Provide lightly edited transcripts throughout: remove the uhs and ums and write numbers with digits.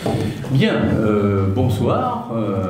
Bien, bonsoir,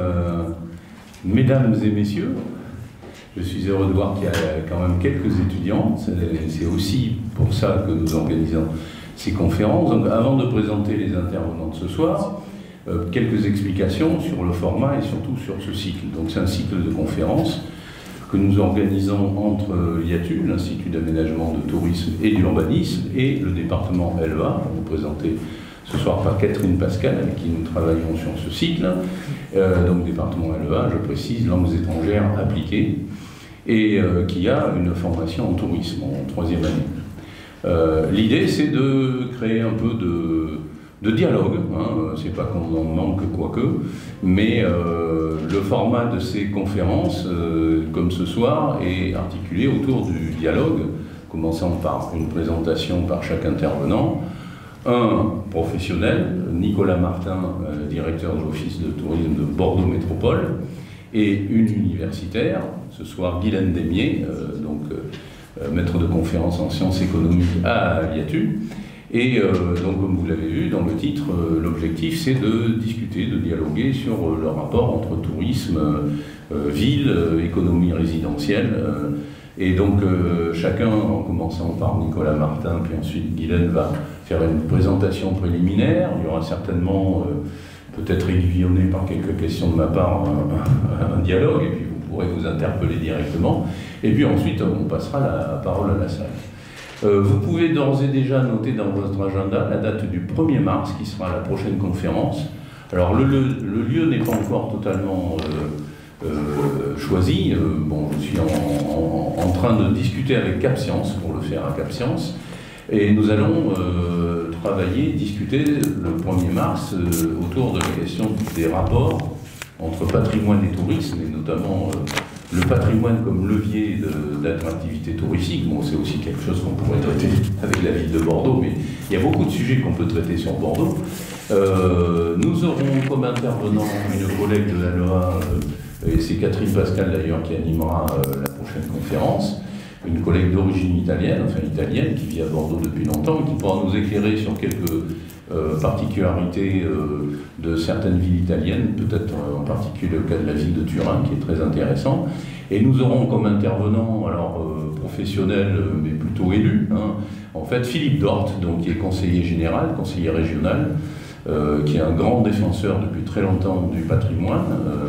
mesdames et messieurs. Je suis heureux de voir qu'il y a quand même quelques étudiants. C'est aussi pour ça que nous organisons ces conférences. Donc, avant de présenter les intervenants de ce soir, quelques explications sur le format et surtout sur ce cycle. Donc, c'est un cycle de conférences que nous organisons entre l'IATU, l'Institut d'aménagement de tourisme et d'urbanisme, et le département LEA, représenté ce soir par Catherine Pascal, avec qui nous travaillons sur ce cycle. Donc, département LEA, je précise, langues étrangères appliquées, et qui a une formation en tourisme en 3e année. L'idée, c'est de créer un peu de dialogue, hein. C'est pas qu'on en manque quoique, mais le format de ces conférences, comme ce soir, est articulé autour du dialogue, commençant par une présentation par chaque intervenant, un professionnel, Nicolas Martin, directeur de l'Office de tourisme de Bordeaux Métropole, et une universitaire, ce soir Guylaine Desmier, maître de conférence en sciences économiques à l'IATU. Et donc, comme vous l'avez vu dans le titre, l'objectif c'est de discuter, de dialoguer sur le rapport entre tourisme, ville, économie résidentielle. Et donc, chacun, en commençant par Nicolas Martin, puis ensuite Guylaine va faire une présentation préliminaire. Il y aura certainement, peut-être aiguillonné par quelques questions de ma part, un dialogue, et puis vous pourrez vous interpeller directement. Et puis ensuite, on passera la parole à la salle. Vous pouvez d'ores et déjà noter dans votre agenda la date du 1er mars, qui sera la prochaine conférence. Alors, le lieu n'est pas encore totalement choisi. Bon, je suis en train de discuter avec Cap Science, pour le faire à Cap Science. Et nous allons discuter le 1er mars autour de la question des rapports entre patrimoine et tourisme, et notamment le patrimoine comme levier d'attractivité touristique. Bon, c'est aussi quelque chose qu'on pourrait traiter avec la ville de Bordeaux, mais il y a beaucoup de sujets qu'on peut traiter sur Bordeaux. Nous aurons comme intervenant une collègue de la LEA, et c'est Catherine Pascal d'ailleurs qui animera la prochaine conférence, une collègue d'origine italienne, qui vit à Bordeaux depuis longtemps, et qui pourra nous éclairer sur quelques particularités de certaines villes italiennes, peut-être en particulier le cas de la ville de Turin, qui est très intéressant. Et nous aurons comme intervenant, professionnel, mais plutôt élu, en fait, Philippe Dort, donc, qui est conseiller général, conseiller régional, qui est un grand défenseur depuis très longtemps du patrimoine,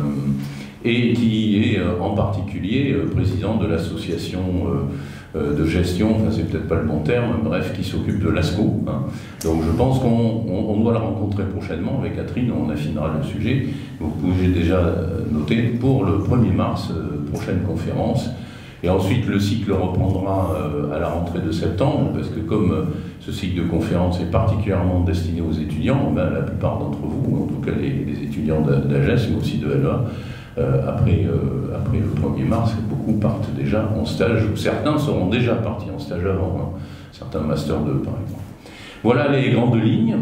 et qui est en particulier président de l'association de gestion, c'est peut-être pas le bon terme, bref, qui s'occupe de l'ASCO. Donc je pense qu'on doit la rencontrer prochainement avec Catherine, on affinera le sujet. Vous pouvez déjà noter pour le 1er mars, prochaine conférence. Et ensuite, le cycle reprendra à la rentrée de septembre, parce que comme ce cycle de conférences est particulièrement destiné aux étudiants, la plupart d'entre vous, en tout cas les étudiants d'AGES, mais aussi de LEA, après le 1er mars, beaucoup partent déjà en stage, ou certains seront déjà partis en stage avant, certains Master 2 par exemple. Voilà les grandes lignes.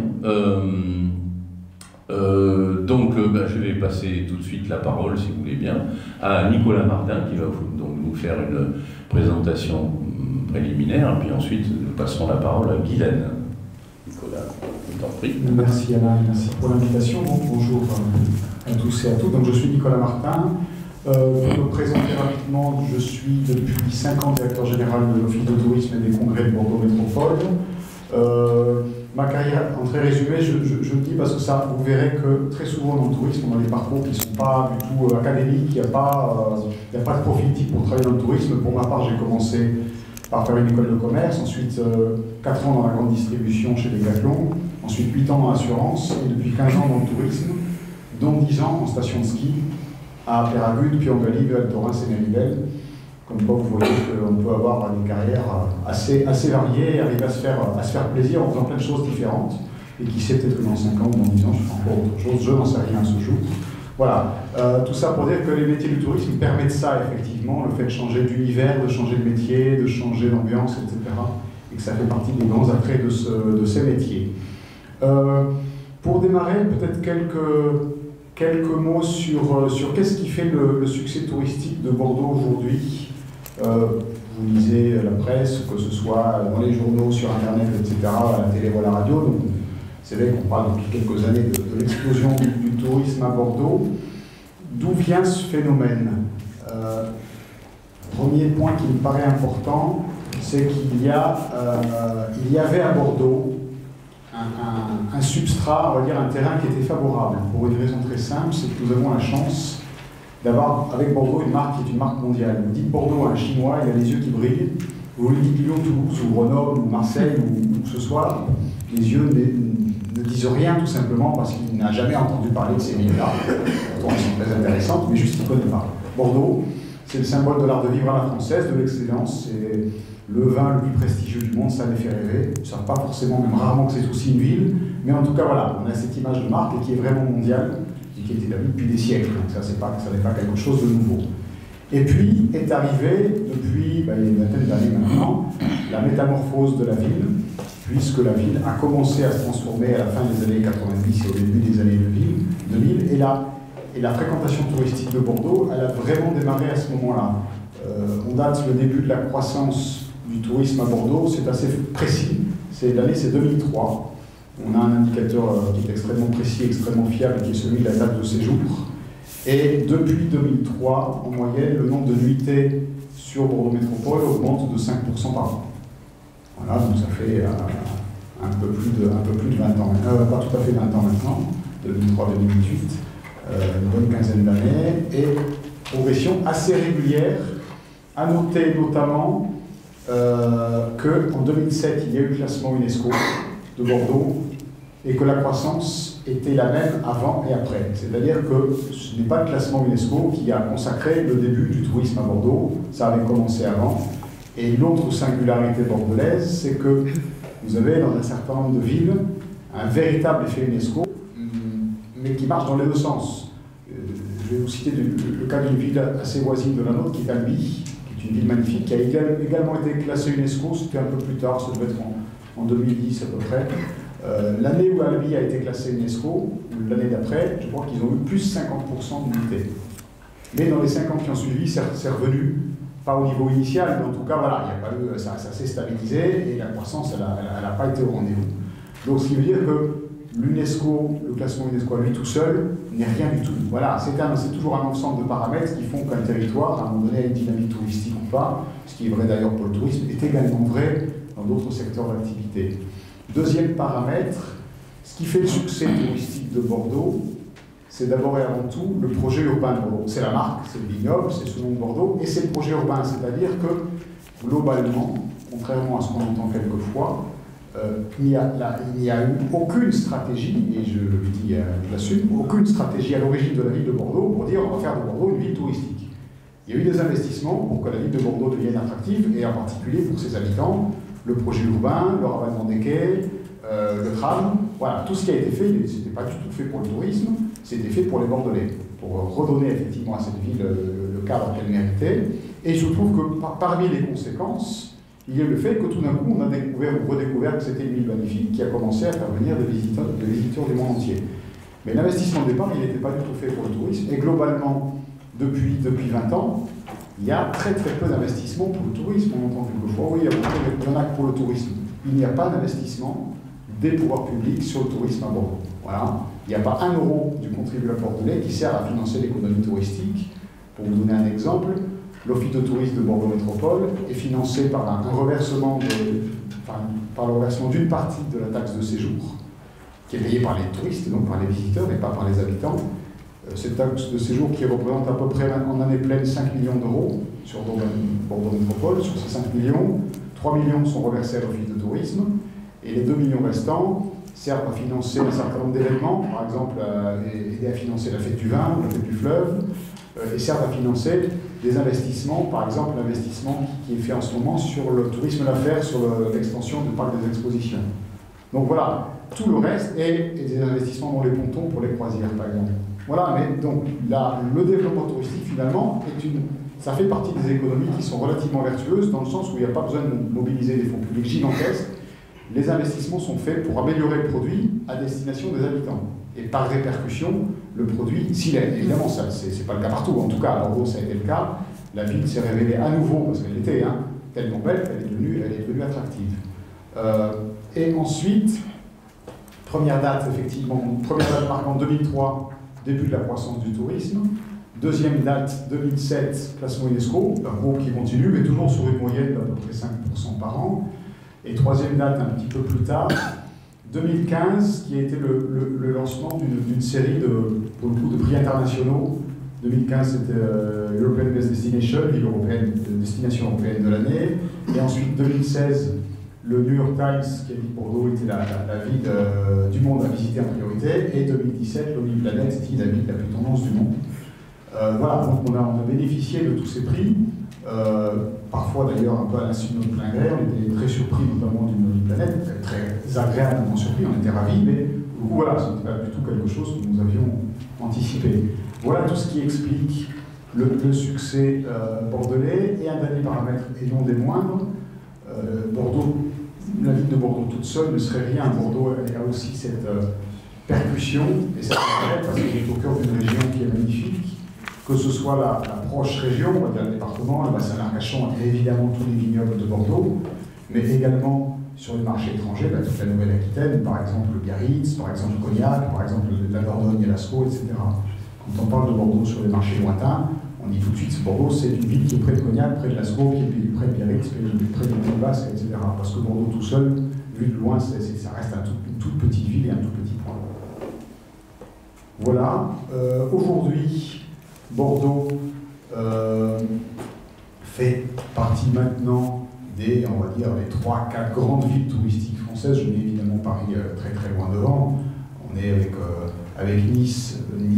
Je vais passer tout de suite la parole, si vous voulez bien, à Nicolas Martin, qui va donc nous faire une présentation préliminaire, et puis ensuite nous passerons la parole à Guylaine. Nicolas, je t'en prie. Merci Alain, merci pour l'invitation. Bonjour à tous et à toutes. Donc, je suis Nicolas Martin. Pour me présenter rapidement, je suis depuis 5 ans directeur général de l'Office de tourisme et des congrès de Bordeaux Métropole. Ma carrière, en très résumé, je le dis parce que ça, vous verrez que très souvent dans le tourisme, on a des parcours qui ne sont pas du tout académiques, il n'y a pas de profil type pour travailler dans le tourisme. Pour ma part, j'ai commencé par faire une école de commerce, ensuite 4 ans dans la grande distribution chez Decathlon, ensuite 8 ans dans l'assurance, et depuis 15 ans dans le tourisme, dont 10 ans en station de ski à Péragude, puis en Galibe, à Torin et Méribel. Comme quoi, vous voyez qu'on peut avoir des carrières assez variées et arriver à se faire plaisir en faisant plein de choses différentes. Et qui sait, peut-être que dans 5 ans ou dans 10 ans, je ferai encore autre chose, je n'en sais rien à ce jour. Voilà, tout ça pour dire que les métiers du tourisme permettent ça, effectivement, le fait de changer d'univers, de changer de métier, de changer d'ambiance, etc. Et que ça fait partie des grands attraits de ces métiers. Pour démarrer, peut-être quelques mots sur qu'est-ce qui fait le succès touristique de Bordeaux aujourd'hui. Vous lisez la presse, que ce soit dans les journaux, sur Internet, etc., à la télé ou à la radio. Donc, C'est vrai qu'on parle depuis quelques années de l'explosion du tourisme à Bordeaux. D'où vient ce phénomène? Premier point qui me paraît important, c'est qu'il y avait à Bordeaux un substrat, on va dire un terrain qui était favorable, pour une raison très simple, c'est que nous avons la chance d'avoir avec Bordeaux une marque qui est une marque mondiale. Vous dites Bordeaux à un Chinois, il a les yeux qui brillent. Vous lui dites Lyon, Toulouse, ou Grenoble, ou Marseille, ou que ce soit, les yeux ne disent rien tout simplement parce qu'il n'a jamais entendu parler de ces villes-là. Pourtant, elles sont très intéressantes, mais juste il ne connaît pas. Bordeaux, c'est le symbole de l'art de vivre à la française, de l'excellence. C'est le vin le plus prestigieux du monde, ça les fait rêver. Ils ne savent pas forcément, même rarement, que c'est aussi une ville. Mais en tout cas, voilà, on a cette image de marque qui est vraiment mondiale et qui est établie depuis des siècles. Donc ça n'est pas quelque chose de nouveau. Et puis est arrivée, depuis il y a une vingtaine d'années maintenant, la métamorphose de la ville, puisque la ville a commencé à se transformer à la fin des années 90 et au début des années 2000, et la fréquentation touristique de Bordeaux, elle a vraiment démarré à ce moment-là. On date le début de la croissance du tourisme à Bordeaux, c'est assez précis, l'année c'est 2003. On a un indicateur qui est extrêmement précis, extrêmement fiable, qui est celui de la date de séjour. Et depuis 2003, en moyenne, le nombre de nuitées sur Bordeaux Métropole augmente de 5% par an. Voilà, donc ça fait un peu plus de 20 ans, pas tout à fait 20 ans maintenant, 2003-2018, une bonne quinzaine d'années, et progression assez régulière. À noter notamment qu'en 2007, il y a eu le classement UNESCO de Bordeaux, et que la croissance était la même avant et après. C'est-à-dire que ce n'est pas le classement UNESCO qui a consacré le début du tourisme à Bordeaux, ça avait commencé avant. Et l'autre singularité bordelaise, c'est que vous avez dans un certain nombre de villes un véritable effet UNESCO, mais qui marche dans les deux sens. Je vais vous citer le cas d'une ville assez voisine de la nôtre, qui est Albi, qui est une ville magnifique, qui a également été classée UNESCO, c'était un peu plus tard, ça devait être en 2010 à peu près. L'année où Albi a été classée UNESCO, ou l'année d'après, je crois qu'ils ont eu plus 50% d'unité. Mais dans les 5 ans qui ont suivi, c'est revenu, pas au niveau initial, mais en tout cas, voilà, il y a pas eu, ça s'est stabilisé et la croissance, elle n'a pas été au rendez-vous. Donc, ce qui veut dire que l'UNESCO, le classement UNESCO à lui tout seul, n'est rien du tout. Voilà, c'est toujours un ensemble de paramètres qui font qu'un territoire, à un moment donné, a une dynamique touristique ou pas, ce qui est vrai d'ailleurs pour le tourisme, est également vrai dans d'autres secteurs d'activité. Deuxième paramètre, ce qui fait le succès touristique de Bordeaux, c'est d'abord et avant tout le projet urbain de Bordeaux. C'est la marque, c'est le vignoble, c'est ce nom de Bordeaux, et c'est le projet urbain, c'est-à-dire que, globalement, contrairement à ce qu'on entend quelquefois, il n'y a eu aucune stratégie, et je le dis, je l'assume, aucune stratégie à l'origine de la ville de Bordeaux pour dire on va faire de Bordeaux une ville touristique. Il y a eu des investissements pour que la ville de Bordeaux devienne attractive, et en particulier pour ses habitants, le projet urbain, le ravalement des quais, le tram, voilà, tout ce qui a été fait, ce n'était pas du tout fait pour le tourisme, c'était fait pour les Bordelais, pour redonner effectivement à cette ville le cadre qu'elle méritait. Et je trouve que parmi les conséquences, il y a le fait que tout d'un coup, on a découvert ou redécouvert que c'était une ville magnifique qui a commencé à faire venir des visiteurs du monde entier. Mais l'investissement de départ, il n'était pas du tout fait pour le tourisme, et globalement, depuis 20 ans, il y a très peu d'investissement pour le tourisme. On entend quelquefois, oui, il y en a que pour le tourisme. Il n'y a pas d'investissement des pouvoirs publics sur le tourisme à Bordeaux. Voilà. Il n'y a pas 1 euro du contribuable bordelais qui sert à financer l'économie touristique. Pour vous donner un exemple, l'Office de tourisme de Bordeaux Métropole est financé par un reversement par le reversement d'une partie de la taxe de séjour, qui est payée par les touristes, donc par les visiteurs et pas par les habitants. Cette taxe de séjour qui représente à peu près en année pleine 5 millions d'euros sur Bordeaux Métropole. Sur ces 5 millions, 3 millions sont reversés à l'Office de tourisme, et les 2 millions restants servent à financer un certain nombre d'événements, par exemple aider à financer la fête du vin, la fête du fleuve, et servent à financer des investissements, par exemple l'investissement qui est fait en ce moment sur le tourisme d'affaires, sur l'extension du parc des expositions. Donc voilà, tout le reste est des investissements dans les pontons pour les croisières, par exemple. Voilà, mais donc là, le développement touristique, finalement, ça fait partie des économies qui sont relativement vertueuses, dans le sens où il n'y a pas besoin de mobiliser des fonds publics gigantesques. Les investissements sont faits pour améliorer le produit à destination des habitants. Et par répercussion, le produit, s'il est, évidemment, ça, c'est pas le cas partout, en tout cas à Bordeaux ça a été le cas, la ville s'est révélée à nouveau, parce qu'elle était tellement belle qu'elle est devenue attractive. Et ensuite, Première date, effectivement, première date marquant 2003, début de la croissance du tourisme. Deuxième date, 2007, classement UNESCO, un groupe qui continue, mais toujours sur une moyenne d'à peu près 5% par an. Et troisième date, un petit peu plus tard, 2015, qui a été le lancement d'une série pour le coup, de prix internationaux. 2015, c'était European Best Destination, ville européenne, destination européenne de l'année. Et ensuite, 2016, le New York Times, qui a dit que Bordeaux était la ville du monde à visiter en priorité. Et 2017, l'ONU Planète dit la ville la plus tendance du monde. Voilà, donc on a bénéficié de tous ces prix, parfois d'ailleurs un peu à l'insu de notre plein gré. On était très surpris, notamment du ONU Planète, très agréablement surpris, on était ravis, mais voilà, ce n'était pas du tout quelque chose que nous avions anticipé. Voilà tout ce qui explique le succès bordelais. Et un dernier paramètre, et non des moindres, Bordeaux, la ville de Bordeaux toute seule ne serait rien. Bordeaux a aussi cette percussion et cette intérêt parce qu'il est au cœur d'une région qui est magnifique, que ce soit la proche région, on va dire le département, le bassin d'Arcachon et évidemment tous les vignobles de Bordeaux, mais également sur les marchés étrangers, toute la Nouvelle-Aquitaine, par exemple le Biarritz, par exemple le Cognac, par exemple la Dordogne et l'Ascaux, etc. Quand on parle de Bordeaux sur les marchés lointains, on dit tout de suite que Bordeaux, c'est une ville qui est près de Cognac, près de Lascaux, qui est près de Biarritz, près de Pays Basque, etc. Parce que Bordeaux tout seul, vu de loin, ça reste une toute petite ville et un tout petit point. Voilà. Aujourd'hui, Bordeaux fait partie maintenant des, on va dire, les 3-4 grandes villes touristiques françaises. Je mets évidemment Paris très très loin devant. On est avec Nice,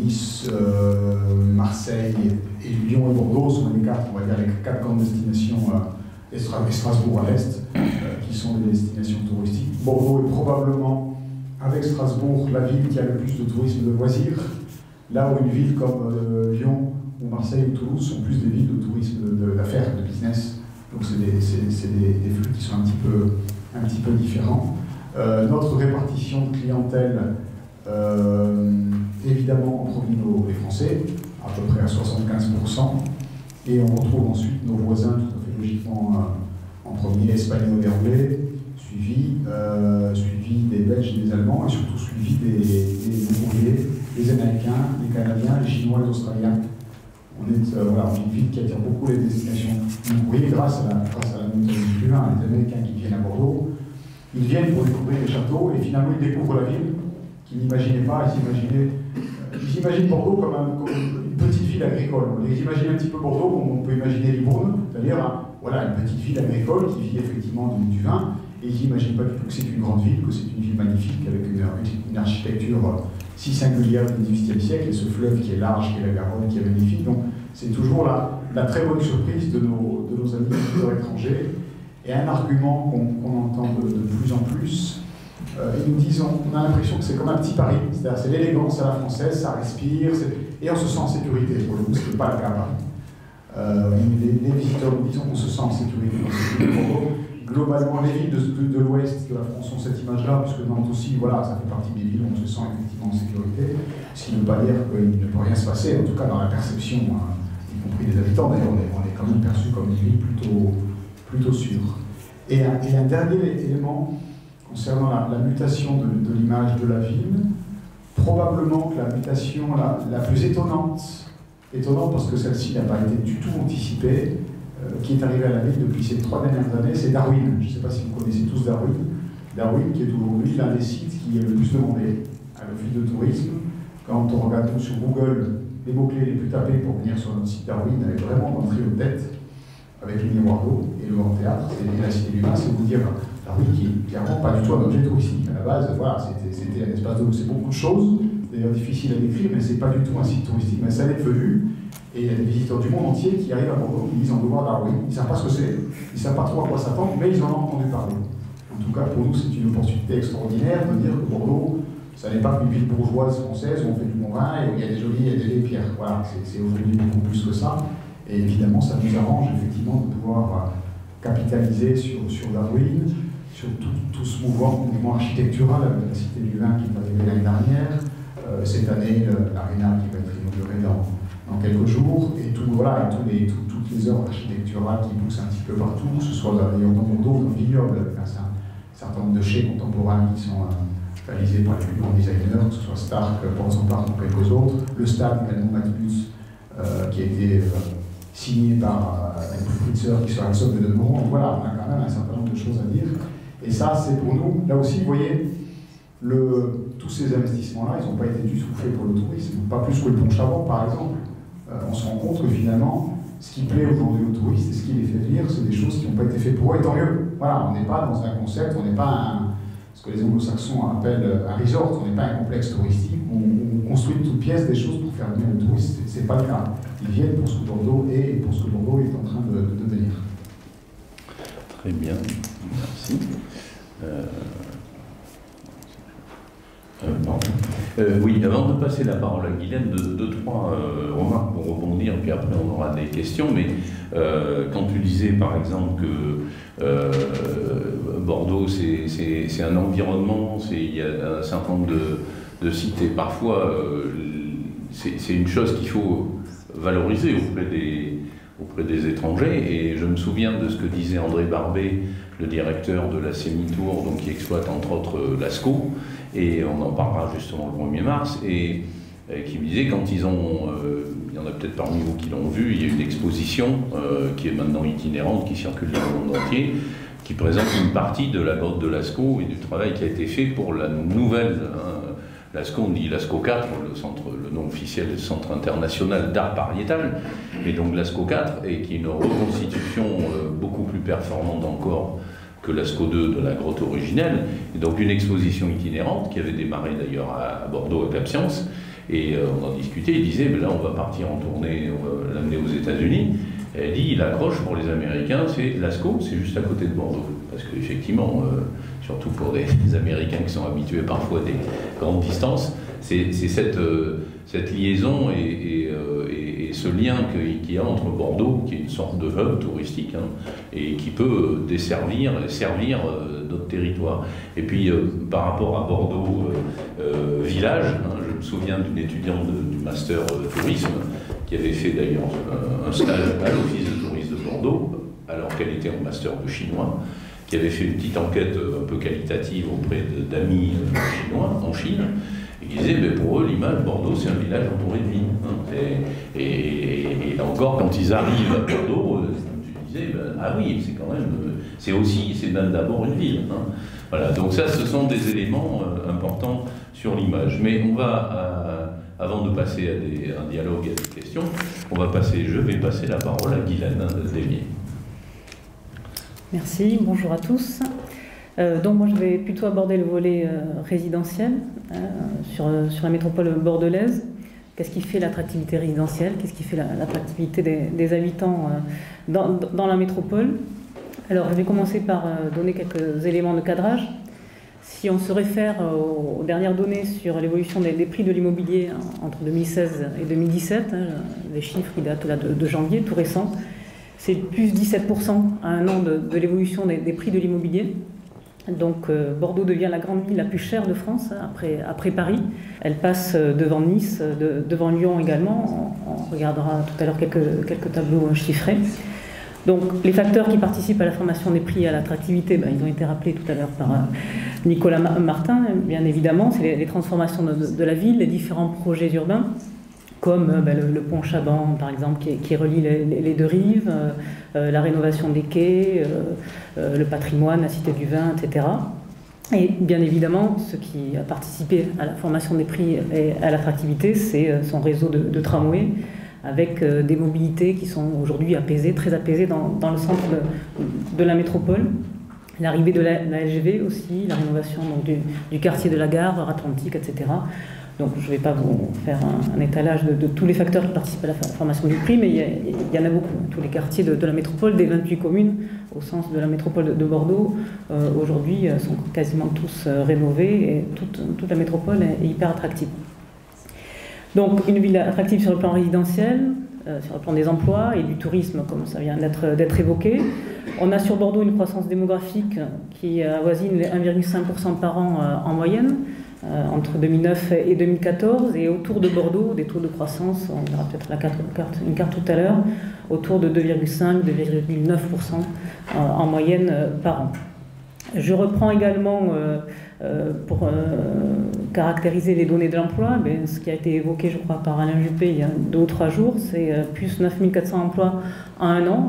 Marseille et Lyon et Bordeaux sont les 4, on va dire, les 4 grandes destinations, et Strasbourg à l'est, qui sont des destinations touristiques. Bordeaux est probablement, avec Strasbourg, la ville qui a le plus de tourisme de loisirs, là où une ville comme Lyon ou Marseille ou Toulouse sont plus des villes de tourisme d'affaires, de business. Donc c'est des flux qui sont un petit peu différents. Notre répartition de clientèle, évidemment, on provient les Français, à peu près à 75%, et on retrouve ensuite nos voisins, tout à fait logiquement, en premier, espagnols et anglais, suivi des Belges et des Allemands, et surtout suivi des Ouvriers, les Américains, les Canadiens, les Chinois, les Australiens. On est une ville qui attire beaucoup les destinations ouvriers grâce à la montée du vin. Les Américains qui viennent à Bordeaux, ils viennent pour découvrir les châteaux, et finalement ils découvrent la ville qu'ils n'imaginaient pas. Ils imaginent Bordeaux comme une petite ville agricole. Ils imaginent un petit peu Bordeaux comme on peut imaginer Livourne, c'est-à-dire une petite ville agricole qui vit effectivement du vin, et ils n'imaginent pas du tout que c'est une grande ville, que c'est une ville magnifique avec une architecture si singulière du XVIIIe siècle, et ce fleuve qui est large, qui est la Garonne, qui est magnifique. Donc c'est toujours la très bonne surprise de nos amis visiteurs étrangers, et un argument qu'on entend de plus en plus. Et nous disons, on a l'impression que c'est comme un petit Paris, c'est-à-dire c'est l'élégance à la française, ça respire, et on se sent en sécurité. Pour le coup, ce n'est pas le cas à Paris. Les visiteurs nous disent qu'on se sent en sécurité dans ce pays de Bordeaux. Globalement, les villes de l'ouest de la France ont cette image-là, puisque Nantes aussi, voilà, ça fait partie des villes où on se sent effectivement en sécurité, ce qui ne veut pas dire qu'il ne peut rien se passer, en tout cas dans la perception, y compris des habitants. D'ailleurs, on est quand même perçu comme une ville plutôt sûre. Et un dernier élément concernant la mutation de l'image de la ville, probablement que la mutation la plus étonnante parce que celle-ci n'a pas été du tout anticipée, qui est arrivée à la ville depuis ces 3 dernières années, c'est Darwin. Je ne sais pas si vous connaissez tous Darwin. Darwin qui est aujourd'hui l'un des sites qui est le plus demandé à l'office de tourisme. Quand on regarde sur Google les mots-clés les plus tapés pour venir sur notre site Darwin, avec vraiment d'entrée aux têtes, avec le miroir d'eau et le grand théâtre, c'est la Cité du Vin, c'est vous dire Darwin qui est clairement pas du tout un objet touristique. À la base, voilà, c'était un espace d'eau, c'est beaucoup de choses, d'ailleurs difficile à décrire, mais c'est pas du tout un site touristique, mais ça l'est devenu. Et il y a des visiteurs du monde entier qui arrivent à Bordeaux, qui disent on doit voir Darwin. Ils ne savent pas ce que c'est, ils ne savent pas trop à quoi s'attendre, mais ils en ont entendu parler. En tout cas, pour nous, c'est une opportunité extraordinaire de dire que Bordeaux, ça n'est pas qu'une ville bourgeoise française où on fait du bon vin et où il y a des vieilles pierres. Voilà, c'est aujourd'hui beaucoup plus que ça. Et évidemment, ça nous arrange effectivement de pouvoir capitaliser sur Darwin, sur tout ce mouvement architectural avec la Cité du Vin qui est arrivée l'année dernière. Cette année, l'Arena qui va être inaugurée dans quelques jours, et toutes les œuvres architecturales qui poussent un petit peu partout, que ce soit d'ailleurs dans Bordeaux ou dans le vignoble, avec un certain nombre de chais contemporains qui sont réalisé par les plus grands designers, que ce soit Stark, Ports and Park ou quelques autres. Le stade également Matibus, qui a été signé par Pritzer, qui sera le socle de Demeurant. Donc voilà, on a quand même un certain nombre de choses à dire. Et ça, c'est pour nous, là aussi, vous voyez, tous ces investissements-là, ils n'ont pas été du tout faits pour le tourisme, pas plus que le pont Chabot, par exemple. On se rend compte que finalement, ce qui plaît aujourd'hui aux touristes et ce qui les fait venir, c'est des choses qui n'ont pas été faites pour eux, et tant mieux. Voilà, on n'est pas dans un concept, on n'est pas ce que les anglo-saxons appellent un resort, on n'est pas un complexe touristique où on construit de toutes pièces des choses pour faire venir le touriste, c'est pas le cas. Ils viennent pour ce que Bordeaux est et pour ce que Bordeaux est en train de devenir. Très bien, merci. Oui, avant de passer la parole à Guylaine, deux, trois remarques pour rebondir, puis après on aura des questions. Mais quand tu disais par exemple que Bordeaux c'est un environnement, il y a un certain nombre de sites, et parfois c'est une chose qu'il faut valoriser auprès des étrangers. Et je me souviens de ce que disait André Barbet, le directeur de la Sémitour, donc qui exploite entre autres Lascaux, et on en parlera justement le 1er mars, et qui me disait quand il y en a peut-être parmi vous qui l'ont vu, il y a une exposition qui est maintenant itinérante, qui circule dans le monde entier, qui présente une partie de la grotte de Lascaux et du travail qui a été fait pour la nouvelle Lascaux, on dit Lascaux 4, le nom officiel du Centre international d'art pariétal, et donc Lascaux 4, et qui est une reconstitution beaucoup plus performante encore que Lascaux 2 de la grotte originelle, et donc une exposition itinérante qui avait démarré d'ailleurs à Bordeaux, à Cap-Science, et on en discutait, il disait, mais là on va partir en tournée, on va l'amener aux États-Unis. Elle dit, l'accroche pour les Américains, c'est Lascaux, c'est juste à côté de Bordeaux. Parce qu'effectivement, surtout pour des Américains qui sont habitués parfois à des grandes distances, c'est cette liaison et ce lien qu'il y a entre Bordeaux, qui est une sorte de hub touristique, hein, et qui peut servir d'autres territoires. Et puis, par rapport à Bordeaux village, hein, je me souviens d'une étudiante du master tourisme, qui avait fait d'ailleurs un stage à l'Office de tourisme de Bordeaux, alors qu'elle était en master de chinois, qui avait fait une petite enquête un peu qualitative auprès d'amis chinois en Chine, et qui disait, mais pour eux, l'image, Bordeaux, c'est un village entouré de vignes. Hein. Et là encore, quand ils arrivent à Bordeaux, comme tu disais, ah oui, c'est quand même, c'est même d'abord une ville. Hein. Voilà, donc ça, ce sont des éléments importants sur l'image. Mais on va... avant de passer à un dialogue et à des questions, je vais passer la parole à Guylaine Desmier. Merci, bonjour à tous. Donc moi je vais plutôt aborder le volet résidentiel sur la métropole bordelaise. Qu'est-ce qui fait l'attractivité résidentielle? Qu'est-ce qui fait l'attractivité des habitants dans la métropole? Alors je vais commencer par donner quelques éléments de cadrage. Si on se réfère aux dernières données sur l'évolution des prix de l'immobilier entre 2016 et 2017, les chiffres qui datent là de janvier, tout récent, c'est plus 17% à un an de l'évolution des prix de l'immobilier. Donc Bordeaux devient la grande ville la plus chère de France, après Paris. Elle passe devant Nice, devant Lyon également. On regardera tout à l'heure quelques tableaux chiffrés. Donc les facteurs qui participent à la formation des prix et à l'attractivité, ils ont été rappelés tout à l'heure par Nicolas Martin, bien évidemment. C'est les transformations de la ville, les différents projets urbains, comme le pont Chaban, par exemple, qui relie les deux rives, la rénovation des quais, le patrimoine, la cité du vin, etc. Et bien évidemment, ce qui a participé à la formation des prix et à l'attractivité, c'est son réseau de tramways, avec des mobilités qui sont aujourd'hui apaisées, très apaisées dans le centre de la métropole. L'arrivée de la LGV aussi, la rénovation donc, du quartier de la gare, Atlantique, etc. Donc je ne vais pas vous faire un étalage de tous les facteurs qui participent à la formation du prix, mais il y en a beaucoup. Tous les quartiers de la métropole, des 28 communes, au sens de la métropole de Bordeaux, aujourd'hui sont quasiment tous rénovés, et toute la métropole est hyper attractive. Donc une ville attractive sur le plan résidentiel, sur le plan des emplois et du tourisme, comme ça vient d'être évoqué. On a sur Bordeaux une croissance démographique qui avoisine les 1,5% par an en moyenne, entre 2009 et 2014, et autour de Bordeaux, des taux de croissance, on verra peut-être une carte tout à l'heure, autour de 2,5-2,9% en moyenne par an. Je reprends également, pour caractériser les données de l'emploi, ce qui a été évoqué, je crois, par Alain Juppé il y a 2 ou 3 jours, c'est plus 9400 emplois en 1 an,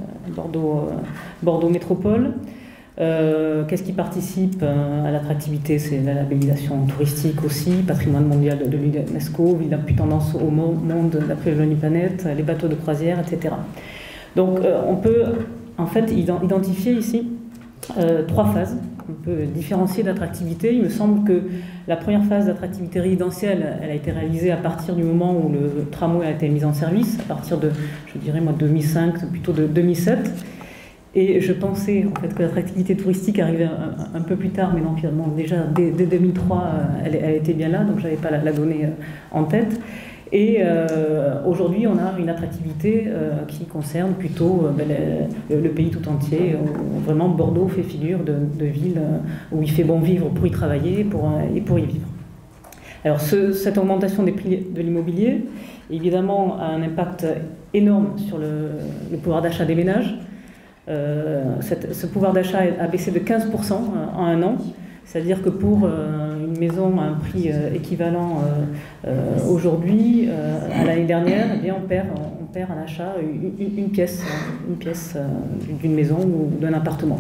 Bordeaux Métropole. Qu'est-ce qui participe à l'attractivité? C'est la labellisation touristique aussi, patrimoine mondial de l'UNESCO, ville la plus tendance au monde d'après l'ONU Planète, les bateaux de croisière, etc. Donc on peut en fait identifier ici 3 phases. On peut différencier d'attractivité. Il me semble que la première phase d'attractivité résidentielle, elle a été réalisée à partir du moment où le tramway a été mis en service, à partir de, je dirais moi, 2005, plutôt de 2007. Et je pensais en fait que l'attractivité touristique arrivait un peu plus tard, mais non, finalement, déjà dès 2003, elle était bien là, donc je n'avais pas la donnée en tête. Et aujourd'hui, on a une attractivité qui concerne plutôt le pays tout entier, où vraiment Bordeaux fait figure de ville où il fait bon vivre pour y travailler et pour y vivre. Alors cette augmentation des prix de l'immobilier, évidemment, a un impact énorme sur le pouvoir d'achat des ménages. Ce pouvoir d'achat a baissé de 15% en 1 an. C'est-à-dire que pour une maison à un prix équivalent aujourd'hui, à l'année dernière, eh bien, on perd à l'achat une pièce d'une maison ou d'un appartement.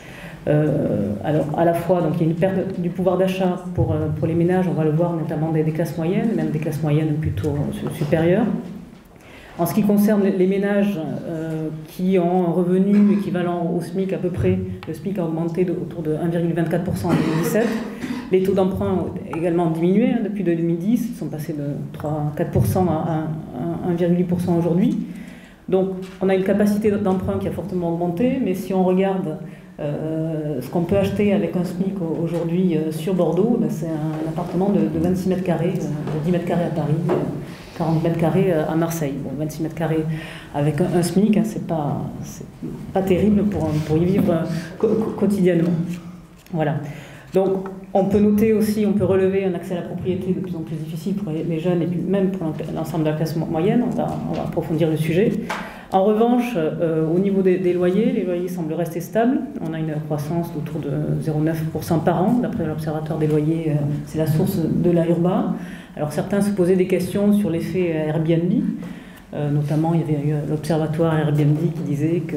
Alors à la fois, donc, il y a une perte du pouvoir d'achat pour les ménages, on va le voir notamment des classes moyennes, même des classes moyennes plutôt supérieures. En ce qui concerne les ménages qui ont un revenu équivalent au SMIC à peu près, le SMIC a augmenté autour de 1,24% en 2017. Les taux d'emprunt ont également diminué depuis 2010, ils sont passés de 3,4% à 1,8% aujourd'hui. Donc on a une capacité d'emprunt qui a fortement augmenté, mais si on regarde ce qu'on peut acheter avec un SMIC aujourd'hui sur Bordeaux, c'est un appartement de 26 mètres carrés, 10 mètres carrés à Paris, 40 mètres carrés à Marseille. Bon, 26 mètres carrés avec un SMIC, c'est pas terrible pour y vivre quotidiennement. Voilà. Donc, on peut noter aussi, on peut relever un accès à la propriété de plus en plus difficile pour les jeunes et puis même pour l'ensemble de la classe moyenne. On va approfondir le sujet. En revanche, au niveau des loyers, les loyers semblent rester stables. On a une croissance autour de 0,9% par an, d'après l'Observatoire des loyers, c'est la source de l'AURBA. Alors certains se posaient des questions sur l'effet Airbnb. Notamment, il y avait eu l'Observatoire Airbnb qui disait que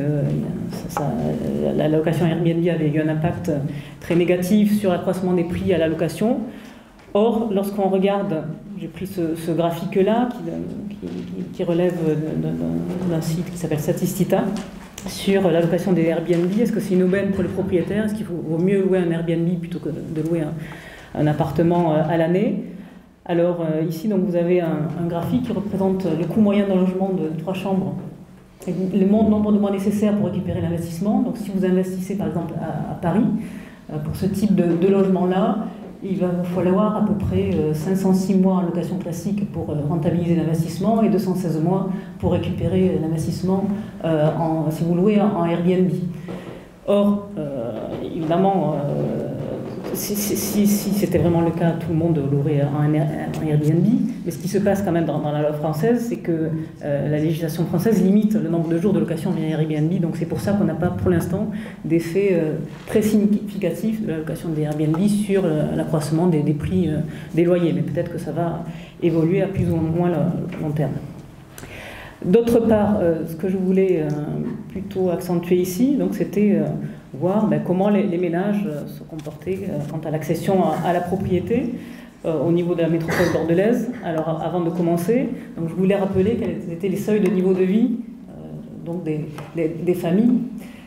la location Airbnb avait eu un impact très négatif sur l'accroissement des prix à la location. Or, lorsqu'on regarde, j'ai pris ce graphique-là qui relève d'un site qui s'appelle Statistita sur l'allocation des Airbnb. Est-ce que c'est une aubaine pour les propriétaires? Est-ce qu'il vaut mieux louer un Airbnb plutôt que de louer un appartement à l'année? Alors ici, donc, vous avez un graphique qui représente le coût moyen d'un logement de 3 chambres, le nombre de mois nécessaires pour récupérer l'investissement. Donc si vous investissez par exemple à Paris, pour ce type de logement-là, il va vous falloir à peu près 506 mois en location classique pour rentabiliser l'investissement et 216 mois pour récupérer l'investissement si vous louez en Airbnb. Or, évidemment, si c'était vraiment le cas, tout le monde louerait un Airbnb. Mais ce qui se passe quand même dans la loi française, c'est que la législation française limite le nombre de jours de location via Airbnb. Donc c'est pour ça qu'on n'a pas pour l'instant d'effet très significatif de la location des Airbnb sur l'accroissement des prix des loyers. Mais peut-être que ça va évoluer à plus ou moins long terme. D'autre part, ce que je voulais plutôt accentuer ici, donc c'était voir comment les ménages se comportaient quant à l'accession à la propriété au niveau de la métropole bordelaise. Alors avant de commencer, donc, je voulais rappeler quels étaient les seuils de niveau de vie donc des familles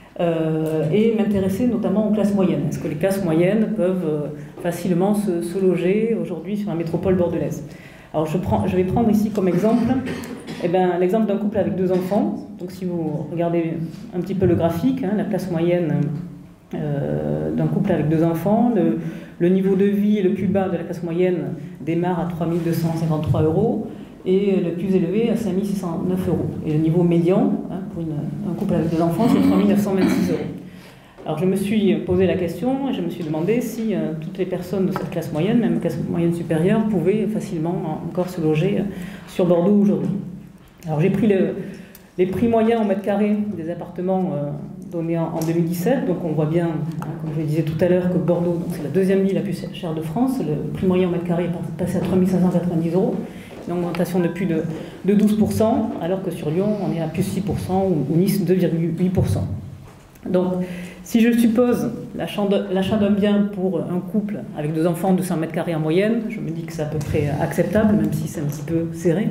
et m'intéresser notamment aux classes moyennes. Est-ce que les classes moyennes peuvent facilement se loger aujourd'hui sur la métropole bordelaise? Alors je vais prendre ici comme exemple l'exemple d'un couple avec 2 enfants. Donc si vous regardez un petit peu le graphique, la classe moyenne d'un couple avec 2 enfants, le niveau de vie le plus bas de la classe moyenne démarre à 3 253 € et le plus élevé à 5 609 €. Et le niveau médian pour un couple avec 2 enfants, c'est 3 926 €. Alors je me suis posé la question et je me suis demandé si toutes les personnes de cette classe moyenne, même classe moyenne supérieure, pouvaient facilement encore se loger sur Bordeaux aujourd'hui. Alors j'ai pris les prix moyens au mètre carré des appartements donnée en 2017. Donc on voit bien, hein, comme je le disais tout à l'heure, que Bordeaux, c'est la deuxième ville la plus chère de France. Le prix moyen au mètre carré est passé à 3 590 €, une augmentation de plus de 12%, alors que sur Lyon, on est à plus 6% ou Nice 2,8%. Donc, si je suppose l'achat d'un bien pour un couple avec 2 enfants de 100 mètres carrés en moyenne, je me dis que c'est à peu près acceptable, même si c'est un petit peu serré.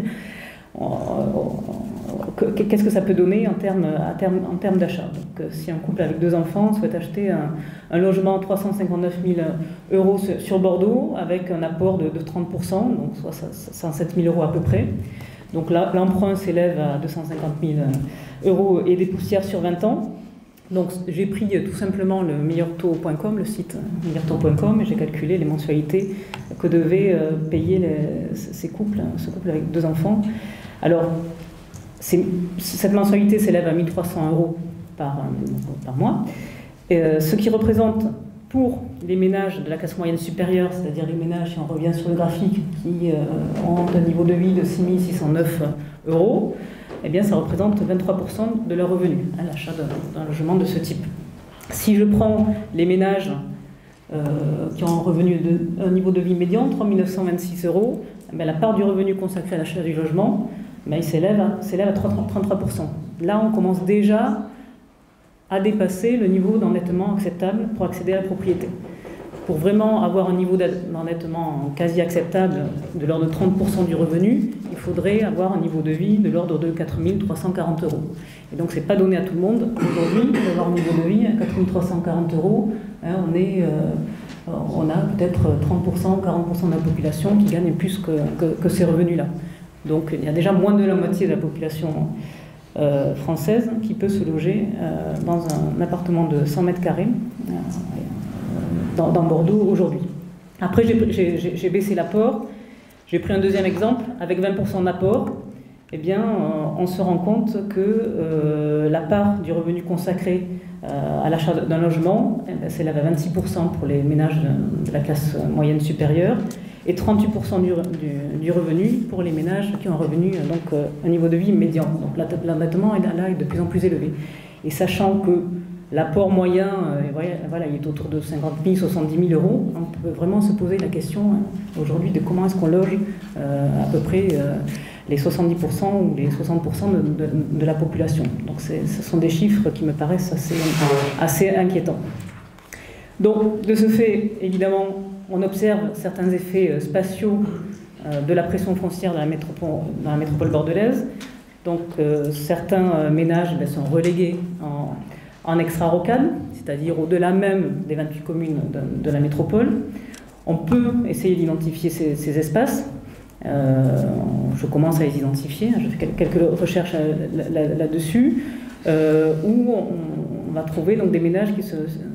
Qu'est-ce que ça peut donner en termes d'achat? Donc, si un couple avec 2 enfants souhaite acheter un logement à 359 000 € sur Bordeaux, avec un apport de 30%, donc soit 107 000 € à peu près. Donc là, l'emprunt s'élève à 250 000 € et des poussières sur 20 ans. Donc j'ai pris tout simplement le meilleurtaux.com, le site meilleurtaux.com, et j'ai calculé les mensualités que devaient payer ce couple avec 2 enfants. Alors, cette mensualité s'élève à 1 300 € par mois, ce qui représente pour les ménages de la classe moyenne supérieure, c'est-à-dire les ménages, si on revient sur le graphique, qui ont un niveau de vie de 6 609 €, eh bien, ça représente 23% de leur revenu, à l'achat d'un logement de ce type. Si je prends les ménages qui ont un niveau de vie médian, 3 926 €, eh bien, la part du revenu consacré à l'achat du logement, eh bien, il s'élève à 33%. Là, on commence déjà à dépasser le niveau d'endettement acceptable pour accéder à la propriété. Pour vraiment avoir un niveau d'endettement quasi acceptable de l'ordre de 30% du revenu, il faudrait avoir un niveau de vie de l'ordre de 4 340 €. Et donc, ce n'est pas donné à tout le monde aujourd'hui d'avoir un niveau de vie à 4 340 €. Hein, on a peut-être 30% ou 40% de la population qui gagne plus que ces revenus-là. Donc, il y a déjà moins de la moitié de la population française qui peut se loger dans un appartement de 100 mètres carrés. Dans Bordeaux aujourd'hui. Après, j'ai baissé l'apport. J'ai pris un deuxième exemple. Avec 20% d'apport, eh bien, on se rend compte que la part du revenu consacré à l'achat d'un logement, eh s'élève à 26% pour les ménages de la classe moyenne supérieure et 38% du revenu pour les ménages qui ont un revenu, donc un niveau de vie médian. Donc l'endettement là est de plus en plus élevé. Et sachant que l'apport moyen, voilà, il est autour de 50 000, 70 000 €. On peut vraiment se poser la question aujourd'hui de comment est-ce qu'on loge à peu près les 70% ou les 60% de la population. Donc ce sont des chiffres qui me paraissent assez inquiétants. Donc de ce fait, évidemment, on observe certains effets spatiaux de la pression foncière dans la métropole bordelaise. Donc certains ménages sont relégués en extra-rocade, c'est-à-dire au-delà même des 28 communes de la métropole. On peut essayer d'identifier ces espaces. Je commence à les identifier, je fais quelques recherches là-dessus, où on va trouver donc des ménages qui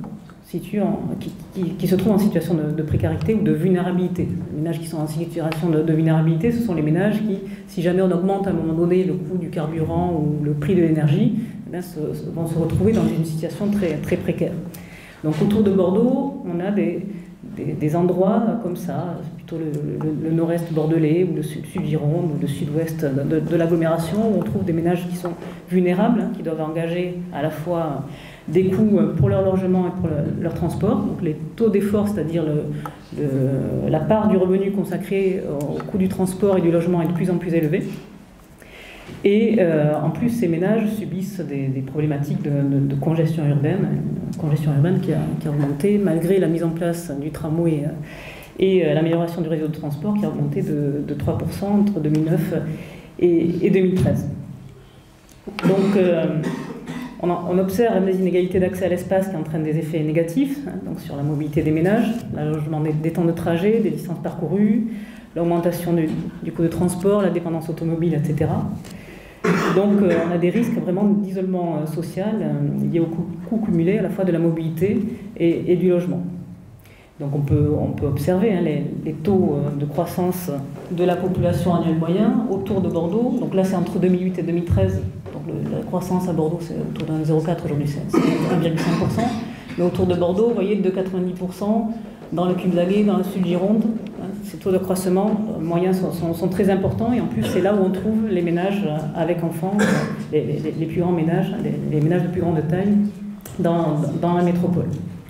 se trouvent en situation de précarité ou de vulnérabilité. Les ménages qui sont en situation de vulnérabilité, ce sont les ménages qui, si jamais on augmente à un moment donné le coût du carburant ou le prix de l'énergie, vont se retrouver dans une situation très, très précaire. Donc autour de Bordeaux, on a des endroits comme ça, plutôt le nord-est bordelais ou le sud-Gironde ou le sud-ouest de l'agglomération, où on trouve des ménages qui sont vulnérables, qui doivent engager à la fois des coûts pour leur logement et pour leur transport. Donc les taux d'effort, c'est-à-dire la part du revenu consacré au coût du transport et du logement est de plus en plus élevée. Et en plus, ces ménages subissent des problématiques de congestion urbaine qui a augmenté malgré la mise en place du tramway et l'amélioration du réseau de transport qui a augmenté de 3% entre 2009 et 2013. Donc, on observe des inégalités d'accès à l'espace qui entraînent des effets négatifs, donc sur la mobilité des ménages, l'allongement des temps de trajet, des distances parcourues, l'augmentation du coût de transport, la dépendance automobile, etc. Donc on a des risques vraiment d'isolement social liés au coût cumulé à la fois de la mobilité et du logement. Donc on peut observer les taux de croissance de la population annuelle moyen autour de Bordeaux. Donc là c'est entre 2008 et 2013. Donc la croissance à Bordeaux c'est autour d'un 0,4, aujourd'hui c'est 1,5%. Mais autour de Bordeaux, vous voyez, de 90%, dans le Cube-Zaguet, dans le Sud-Gironde, ces taux de croissance moyens sont très importants, et en plus c'est là où on trouve les ménages avec enfants, les plus grands ménages, les ménages de plus grande taille dans la métropole.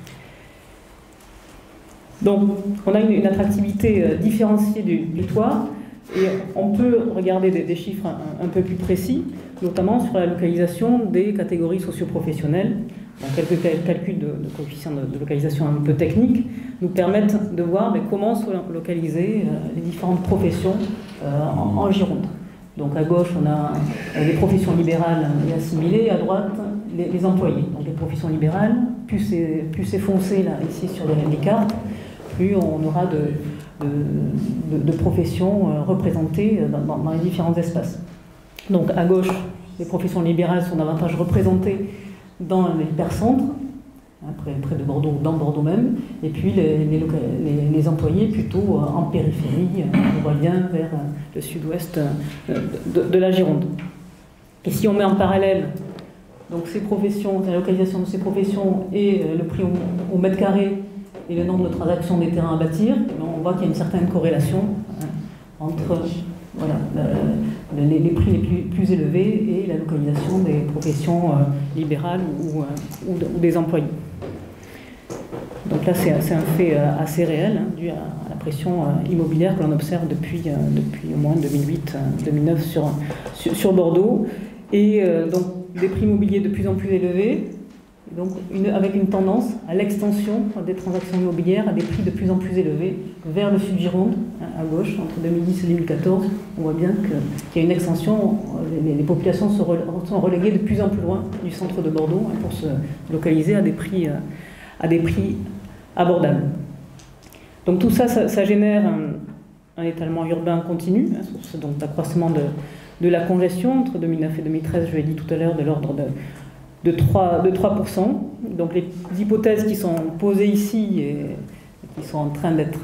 Donc, on a une attractivité différenciée du territoire et on peut regarder des chiffres un peu plus précis, notamment sur la localisation des catégories socio-professionnelles. Donc, quelques calculs de coefficients de localisation un peu techniques nous permettent de voir comment sont localisées les différentes professions en Gironde. Donc, à gauche, on a les professions libérales et assimilées, à droite, les employés. Donc, les professions libérales, plus c'est foncé là, ici sur les cartes, plus on aura de professions représentées dans les différents espaces. Donc à gauche, les professions libérales sont davantage représentées dans les hypercentres, près de Bordeaux ou dans Bordeaux même, et puis les employés plutôt en périphérie, on voit bien vers le sud-ouest de la Gironde. Et si on met en parallèle donc ces professions, la localisation de ces professions et le prix au mètre carré, et le nombre de transactions des terrains à bâtir, on voit qu'il y a une certaine corrélation entre voilà, les prix les plus élevés et la localisation des professions libérales ou des employés. Donc là, c'est un fait assez réel, dû à la pression immobilière que l'on observe depuis au moins 2008-2009 sur Bordeaux. Et donc des prix immobiliers de plus en plus élevés, donc avec une tendance à l'extension des transactions immobilières à des prix de plus en plus élevés vers le sud Gironde, à gauche, entre 2010 et 2014. On voit bien qu'il y a une extension, les populations sont reléguées de plus en plus loin du centre de Bordeaux pour se localiser à des prix abordables. Donc tout ça, ça génère un étalement urbain continu, source donc d'accroissement de la congestion entre 2009 et 2013, je l'ai dit tout à l'heure, de l'ordre de 3%. Donc les hypothèses qui sont posées ici et qui sont en train d'être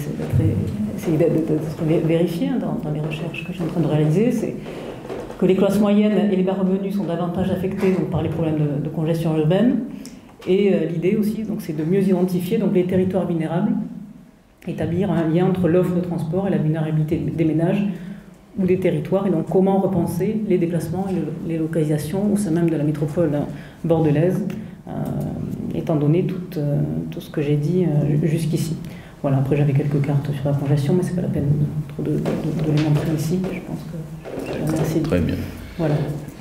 vérifiées dans les recherches que je suis en train de réaliser, c'est que les classes moyennes et les bas revenus sont davantage affectés donc, par les problèmes de congestion urbaine. Et l'idée aussi, c'est de mieux identifier donc, les territoires vulnérables, établir un lien entre l'offre de transport et la vulnérabilité des ménages ou des territoires, et donc comment repenser les déplacements et les localisations au sein même de la métropole bordelaise, étant donné tout ce que j'ai dit jusqu'ici. Voilà, après j'avais quelques cartes sur la congestion, mais c'est pas la peine trop de les montrer ici, je pense que j'en ai assez dit. Très bien. Voilà.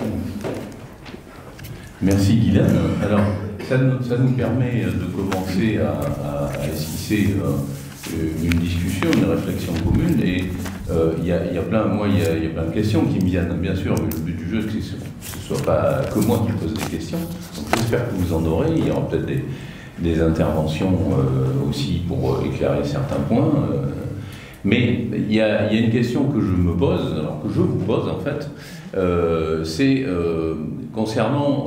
Merci Guylaine. Alors, ça nous permet de commencer à esquisser une discussion, une réflexion commune, et il y a plein de questions qui me viennent. Bien sûr, le but du jeu, c'est que ce ne soit pas que moi qui pose des questions. Donc j'espère que vous en aurez. Il y aura peut-être des interventions aussi pour éclairer certains points. Mais il y a une question que je me pose, alors que je vous pose en fait, c'est concernant...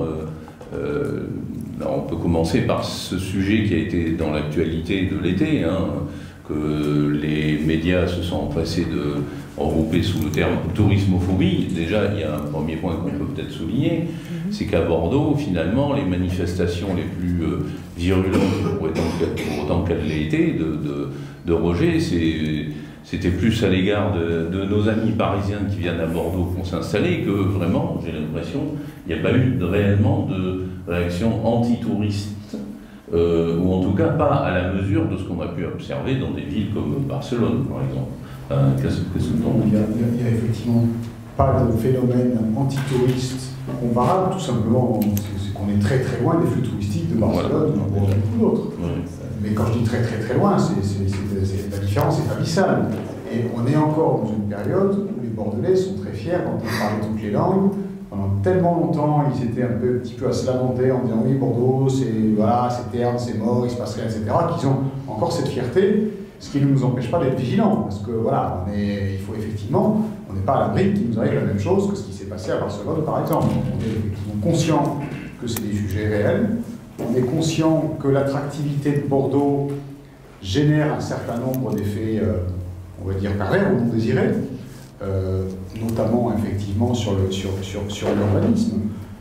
on peut commencer par ce sujet qui a été dans l'actualité de l'été, que les médias se sont empressés de regrouper sous le terme tourismophobie. Déjà, il y a un premier point qu'on peut peut-être souligner, c'est qu'à Bordeaux, finalement, les manifestations les plus virulentes, pour autant qu'elles l'aient été, de rejet, c'était plus à l'égard de nos amis parisiens qui viennent à Bordeaux pour s'installer que vraiment, j'ai l'impression, il n'y a pas eu réellement de réaction anti-touriste, ou en tout cas pas à la mesure de ce qu'on a pu observer dans des villes comme Barcelone, par exemple. Qu'est-ce que il n'y a effectivement pas de phénomène anti-touriste comparable, tout simplement, c'est qu'on est très très loin des flux touristiques de Barcelone ou de beaucoup d'autres. Mais quand je dis très très très loin, la différence est abyssale. Et on est encore dans une période où les Bordelais sont très fiers quand ils parlent toutes les langues. Pendant tellement longtemps, ils étaient un petit peu à se lamenter en disant oui, Bordeaux, c'est terne, c'est mort, il se passe rien, etc. Qu'ils ont encore cette fierté, ce qui ne nous empêche pas d'être vigilants. Parce que voilà, il faut effectivement, on n'est pas à l'abri qu'il nous arrive la même chose que ce qui s'est passé à Barcelone, par exemple. On est effectivement conscient que c'est des sujets réels. On est conscient que l'attractivité de Bordeaux génère un certain nombre d'effets, on va dire, pervers ou non désirés, notamment effectivement sur l'urbanisme.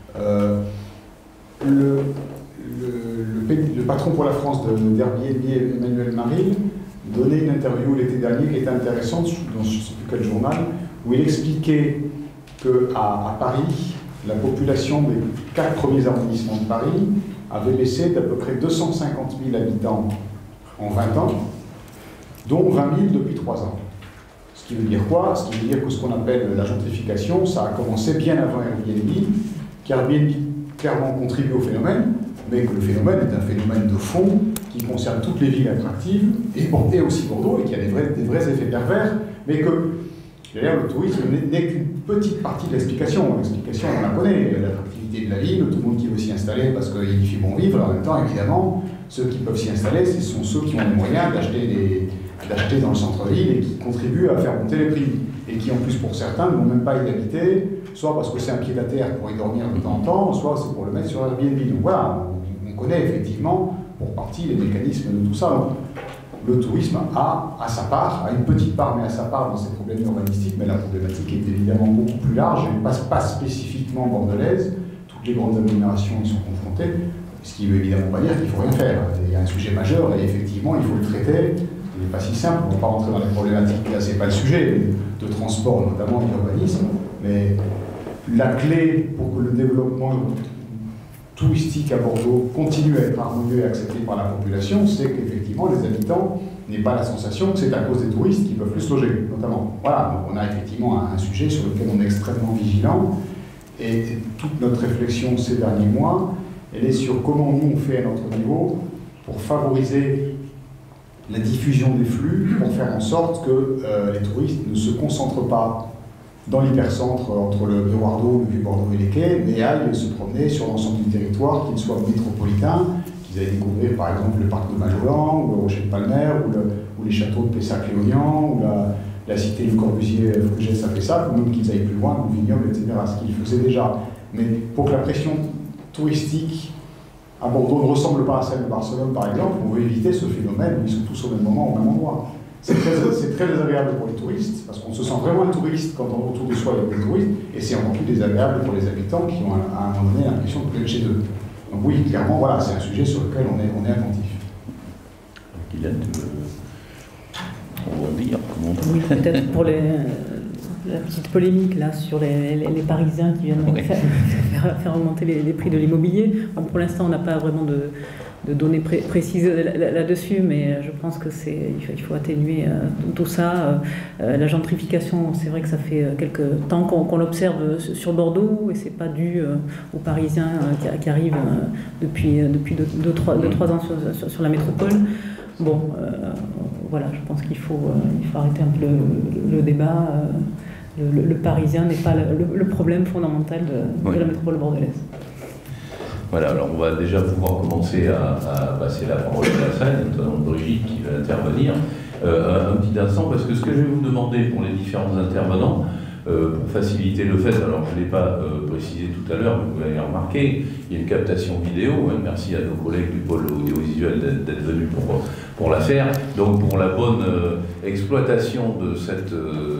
Le patron pour la France d'Airbnb, Emmanuel Maril, donnait une interview l'été dernier qui était intéressante dans je ne sais plus quel journal, où il expliquait qu'à Paris, la population des 4 premiers arrondissements de Paris avait baissé d'à peu près 250 000 habitants en 20 ans, dont 20 000 depuis 3 ans. Ce qui veut dire quoi? Ce qui veut dire que ce qu'on appelle la gentrification, ça a commencé bien avant Airbnb, qui Airbnb clairement contribue au phénomène, mais que le phénomène est un phénomène de fond qui concerne toutes les villes attractives, et aussi Bordeaux, et qui a des vrais effets pervers, mais que d'ailleurs le tourisme n'est qu'une petite partie de l'explication. L'explication, on la connaît, l'attractivité de la ville, tout le monde qui veut s'y installer parce qu'il y fait bon vivre. En même temps, évidemment, ceux qui peuvent s'y installer, ce sont ceux qui ont les moyens d'acheter dans le centre-ville et qui contribuent à faire monter les prix. Et qui, en plus, pour certains, ne vont même pas y habiter, soit parce que c'est un pied-à-terre pour y dormir de temps en temps, soit c'est pour le mettre sur Airbnb. Donc voilà, on connaît effectivement, pour partie, les mécanismes de tout ça. Donc, le tourisme a sa part, a une petite part, mais à sa part dans ces problèmes urbanistiques, mais la problématique est évidemment beaucoup plus large, elle ne passe pas spécifiquement bordelaise, toutes les grandes agglomérations y sont confrontées, ce qui ne veut évidemment pas dire qu'il ne faut rien faire. Il y a un sujet majeur et effectivement il faut le traiter, il n'est pas si simple, on ne va pas rentrer dans les problématiques, là c'est pas le sujet, de transport notamment et d'urbanisme, mais la clé pour que le développement touristique à Bordeaux continue à être harmonieux et accepté par la population, c'est qu'effectivement les habitants n'aient pas la sensation que c'est à cause des touristes qui peuvent plus se loger, notamment. Voilà, donc on a effectivement un sujet sur lequel on est extrêmement vigilant, et toute notre réflexion ces derniers mois, elle est sur comment nous on fait à notre niveau pour favoriser la diffusion des flux, pour faire en sorte que les touristes ne se concentrent pas dans l'hypercentre entre le Vieux-Bordeaux, le Vieux-Bordeaux et les quais, mais aillent se promener sur l'ensemble du territoire, qu'il soit métropolitain, qu'ils aillent découvrir par exemple le parc de Majolan, ou le Rocher de Palmer, ou les châteaux de Pessac-Léognan, ou la cité du Corbusier, Fruges à Pessac, ou même qu'ils aillent plus loin, au Vignoble, etc., ce qu'ils faisaient déjà. Mais pour que la pression touristique à Bordeaux ne ressemble pas à celle de Barcelone par exemple, on veut éviter ce phénomène où ils sont tous au même moment, au même endroit. C'est très désagréable pour les touristes, parce qu'on se sent vraiment un touriste quand autour de soi il y a des touristes, et c'est encore plus désagréable pour les habitants qui ont à un moment donné l'impression de être chez eux. Donc oui, clairement, voilà, c'est un sujet sur lequel on est attentif. Guylaine, tu veux rebondir? Oui, peut-être pour la petite polémique là sur les Parisiens qui viennent faire remonter les prix de l'immobilier. Bon, pour l'instant, on n'a pas vraiment de données précises là-dessus, mais je pense que il faut atténuer tout ça. La gentrification, c'est vrai que ça fait quelques temps qu'on l'observe sur Bordeaux, et c'est pas dû aux Parisiens qui arrivent depuis 2-3 ans sur la métropole. Bon, voilà, je pense qu'il faut arrêter un peu le débat. Le Parisien n'est pas le problème fondamental de la métropole bordelaise. Voilà, alors on va déjà pouvoir commencer à passer la parole à la salle, notamment Brigitte qui va intervenir. Un petit instant, parce que ce que je vais vous demander pour les différents intervenants, pour faciliter le fait, alors je ne l'ai pas précisé tout à l'heure, mais vous l'avez remarqué, il y a une captation vidéo, merci à nos collègues du pôle audiovisuel d'être venus pour la faire. Donc pour la bonne exploitation de cette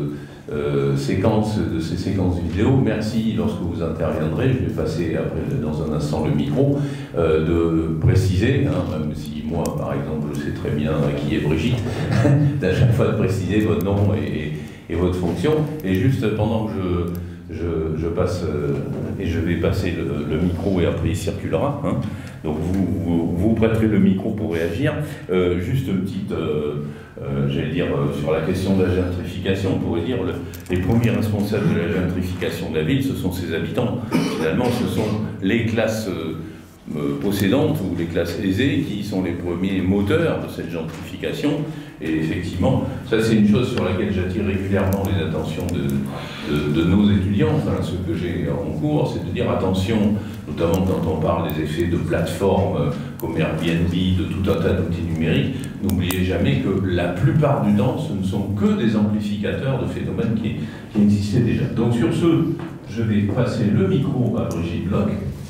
de ces séquences vidéo, merci lorsque vous interviendrez, je vais passer après dans un instant le micro, de préciser, même si moi par exemple je sais très bien qui est Brigitte, d'à chaque fois de préciser votre nom et votre fonction, et juste pendant que je passe, et je vais passer le micro et après il circulera, donc vous prêterez le micro pour réagir, juste une petite... j'allais dire, sur la question de la gentrification, on pourrait dire les premiers responsables de la gentrification de la ville, ce sont ses habitants. Finalement, ce sont les classes possédantes ou les classes aisées qui sont les premiers moteurs de cette gentrification. Et effectivement, ça c'est une chose sur laquelle j'attire régulièrement les attentions de nos étudiants, ce que j'ai en cours, c'est de dire attention, notamment quand on parle des effets de plateformes comme Airbnb, de tout un tas d'outils numériques, n'oubliez jamais que la plupart du temps, ce ne sont que des amplificateurs de phénomènes qui existaient déjà. Donc sur ce, je vais passer le micro à Brigitte Bloch.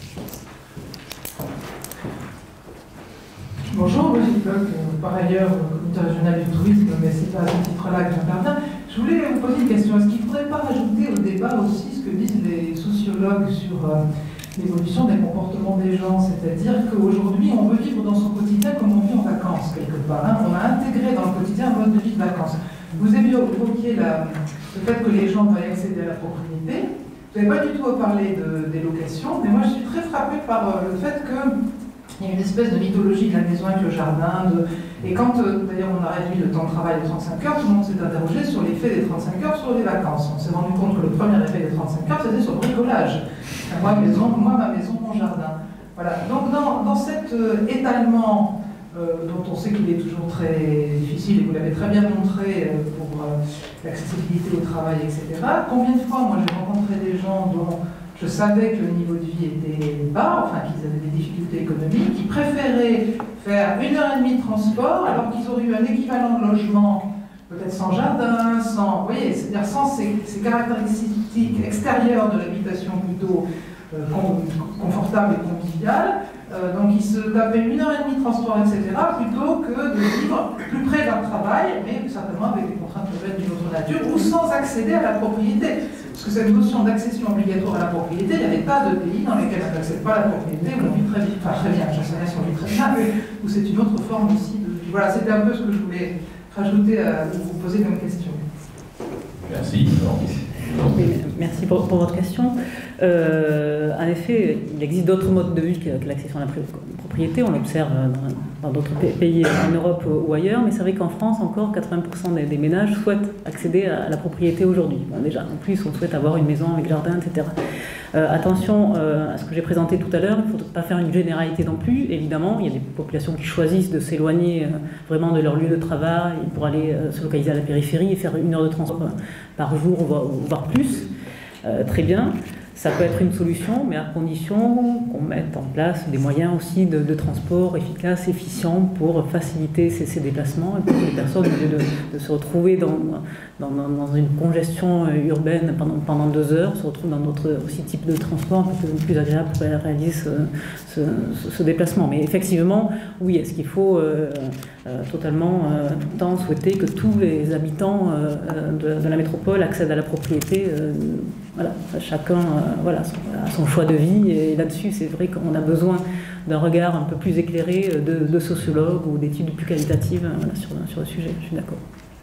Bonjour, Brigitte Bloch, par ailleurs comité régional du tourisme, mais c'est pas à ce titre-là que j'interviens. Je voulais vous poser une question. Est-ce qu'il ne faudrait pas rajouter au débat aussi ce que disent les sociologues sur l'évolution des comportements des gens? C'est-à-dire qu'aujourd'hui, on veut vivre dans son quotidien comme on vit en vacances, quelque part. On a intégré dans le quotidien un mode de vie de vacances. Vous avez évoqué le fait que les gens veuillent accéder à la propriété. Vous n'avez pas du tout parlé des locations, mais moi je suis très frappée par le fait que Il y a une espèce de mythologie de la maison avec le jardin. Et quand, d'ailleurs, on a réduit le temps de travail de 35 heures, tout le monde s'est interrogé sur l'effet des 35 heures sur les vacances. On s'est rendu compte que le premier effet des 35 heures, c'était sur le bricolage. Moi, ma maison, mon jardin. Voilà. Donc, dans cet étalement dont on sait qu'il est toujours très difficile, et vous l'avez très bien montré pour l'accessibilité au travail, etc., combien de fois, moi, j'ai rencontré des gens dont je savais que le niveau de vie était bas, enfin qu'ils avaient des difficultés économiques, qui préféraient faire 1h30 de transport alors qu'ils auraient eu un équivalent de logement, peut-être sans jardin, sans, vous voyez, c'est-à-dire sans ces caractéristiques extérieures de l'habitation plutôt confortable et conviviale. Donc ils se tapaient 1h30 de transport, etc., plutôt que de vivre plus près d'un travail, mais certainement avec des contraintes peut-être d'une autre nature, ou sans accéder à la propriété. Parce que cette notion d'accession obligatoire à la propriété, il y a des tas de pays dans lesquels on n'accède pas à la propriété, où on vit très vite, enfin très bien, je sais pas si on vit très bien, mais où c'est une autre forme aussi de vie. Voilà, c'était un peu ce que je voulais rajouter à vous poser comme question. Merci. Oui, merci pour votre question. En effet, il existe d'autres modes de vie que l'accession à la propriété. On l'observe dans d'autres pays en Europe ou ailleurs, mais c'est vrai qu'en France, encore 80% des ménages souhaitent accéder à la propriété aujourd'hui. Bon, déjà, en plus, on souhaite avoir une maison avec jardin, etc. Attention à ce que j'ai présenté tout à l'heure, il ne faut pas faire une généralité non plus. Évidemment, il y a des populations qui choisissent de s'éloigner vraiment de leur lieu de travail pour aller se localiser à la périphérie et faire 1 heure de transport par jour, voire plus. Très bien. Ça peut être une solution, mais à condition qu'on mette en place des moyens aussi de transport efficaces, efficients pour faciliter ces déplacements et pour que les personnes, au lieu de se retrouver dans une congestion urbaine pendant 2 heures, se retrouvent dans d'autres aussi types de transports un peu plus agréables pour réaliser ce déplacement. Mais effectivement, oui, est-ce qu'il faut totalement tout le temps souhaiter que tous les habitants de la métropole accèdent à la propriété voilà, chacun a son choix de vie, et là-dessus, c'est vrai qu'on a besoin d'un regard un peu plus éclairé de sociologues ou d'études plus qualitatives sur le sujet. Je suis d'accord.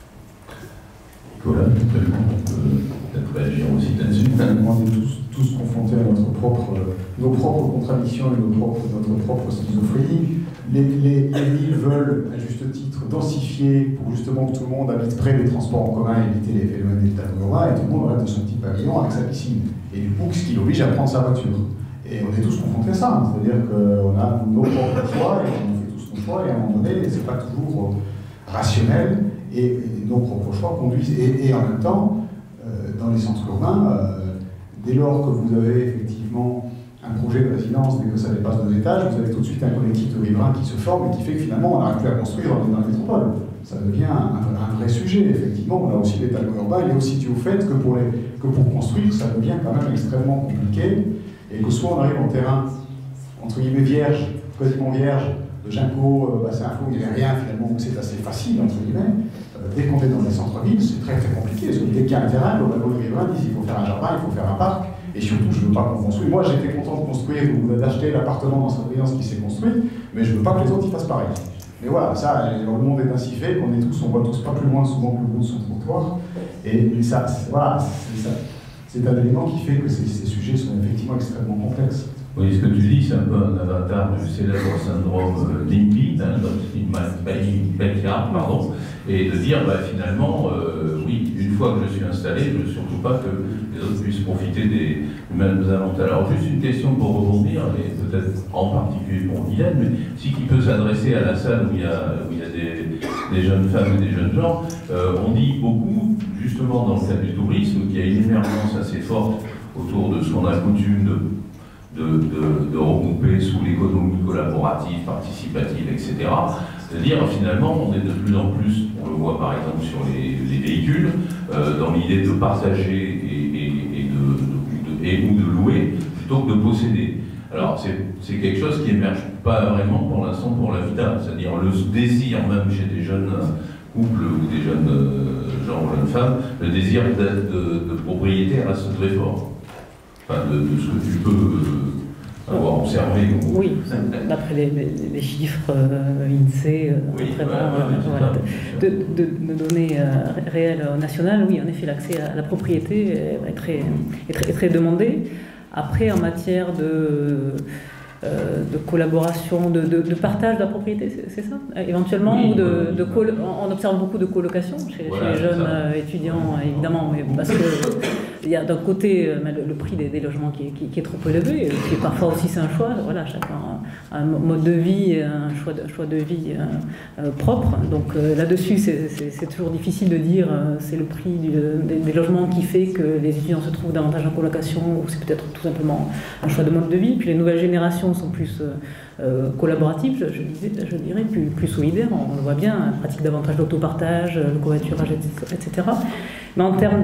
Nicolas, on peut peut-être réagir aussi là-dessus. On est tous confrontés à nos propres contradictions et notre propre schizophrénie. Les villes veulent, à juste titre, densifier pour justement que tout le monde habite près des transports en commun et éviter les phénomènes d'état urbain, et tout le monde reste dans son petit pavillon avec sa piscine. Et du coup, ce qui l'oblige à prendre sa voiture. Et on est tous confrontés à ça, c'est-à-dire qu'on a nos propres choix, et on fait tous nos choix, et à un moment donné, c'est pas toujours rationnel, et nos propres choix conduisent. Et en même temps, dans les centres urbains, dès lors que vous avez effectivement un projet de résidence, dès que ça dépasse 2 étages, vous avez tout de suite un collectif de riverains qui se forme et qui fait que finalement on n'arrive plus à construire dans la métropole. Ça devient un vrai sujet, effectivement. On a aussi l'étalement urbain, il est aussi dû au fait que pour construire, ça devient quand même extrêmement compliqué, et que soit on arrive en terrain, entre guillemets, vierge, quasiment vierge, de Ginkgo, bassin info, il n'y avait rien finalement, c'est assez facile, entre guillemets. Dès qu'on est dans les centres-villes, c'est très très compliqué, parce que dès qu'il y a un terrain, globalement les riverains disent il faut faire un jardin, il faut faire un parc, et surtout je ne veux pas qu'on construise. Moi j'étais content de construire ou d'acheter l'appartement dans cette résidence qui s'est construite, mais je ne veux pas que les autres y fassent pareil. Mais voilà, ça, le monde est ainsi fait, on voit tous pas plus loin, souvent plus loin de son trottoir, et ça, voilà, c'est un élément qui fait que ces sujets sont effectivement extrêmement complexes. Oui, ce que tu dis, c'est un peu un avatar du célèbre syndrome LIMPI, pardon, et de dire, finalement, oui, une fois que je suis installé, je ne veux surtout pas que les autres puissent profiter des mêmes avantages. Alors, juste une question pour rebondir, et peut-être en particulier pour Guylaine, mais si qui peut s'adresser à la salle où il y a des jeunes femmes et des jeunes gens, on dit beaucoup, justement dans le cadre du tourisme, qu'il y a une émergence assez forte autour de ce qu'on a coutume de regrouper sous l'économie collaborative, participative, etc. C'est-à-dire, finalement, on est de plus en plus, on le voit par exemple sur les véhicules, dans l'idée de partager ou de louer, plutôt que de posséder. Alors, c'est quelque chose qui émerge pas vraiment pour l'instant pour l'habitat, c'est-à-dire le désir, même chez des jeunes couples ou des jeunes gens ou jeunes femmes, le désir de propriété reste très fort. Enfin, de ce que tu peux avoir observé. Oui, d'après les chiffres INSEE, de données réelles nationales, oui, en effet, l'accès à la propriété est très demandé. Après, en matière collaboration, de partage de la propriété, c'est ça éventuellement, oui, ou on observe beaucoup de colocation chez les jeunes étudiants, évidemment, mais parce que il y a d'un côté le prix des logements qui est trop élevé, et parfois aussi c'est un choix, voilà, chacun a un mode de vie, un choix de vie propre, donc là-dessus c'est toujours difficile de dire c'est le prix des logements qui fait que les étudiants se trouvent davantage en colocation, ou c'est peut-être tout simplement un choix de mode de vie. Puis les nouvelles générations sont plus collaboratives, je dirais, plus solidaires, on le voit bien, pratiquent davantage l'autopartage, le covoiturage, etc. Mais en termes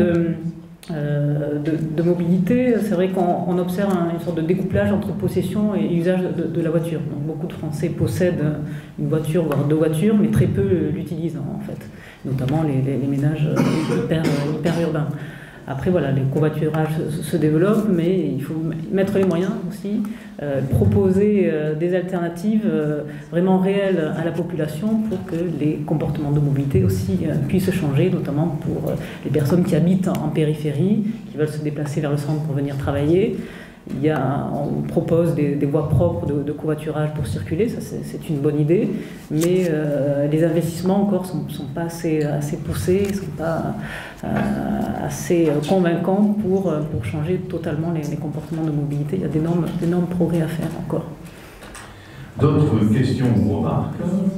de mobilité, c'est vrai qu'on observe une sorte de découplage entre possession et usage de la voiture. Donc beaucoup de Français possèdent une voiture, voire deux voitures, mais très peu l'utilisent en fait, notamment les ménages hyper urbains. Après, voilà, les covoiturages se développent, mais il faut mettre les moyens aussi, proposer des alternatives vraiment réelles à la population pour que les comportements de mobilité aussi puissent changer, notamment pour les personnes qui habitent en périphérie, qui veulent se déplacer vers le centre pour venir travailler. On propose des voies propres de covoiturage pour circuler, ça c'est une bonne idée, mais les investissements encore ne sont pas assez poussés, ne sont pas assez convaincants pour changer totalement les comportements de mobilité. Il y a d'énormes progrès à faire encore. D'autres questions ou remarques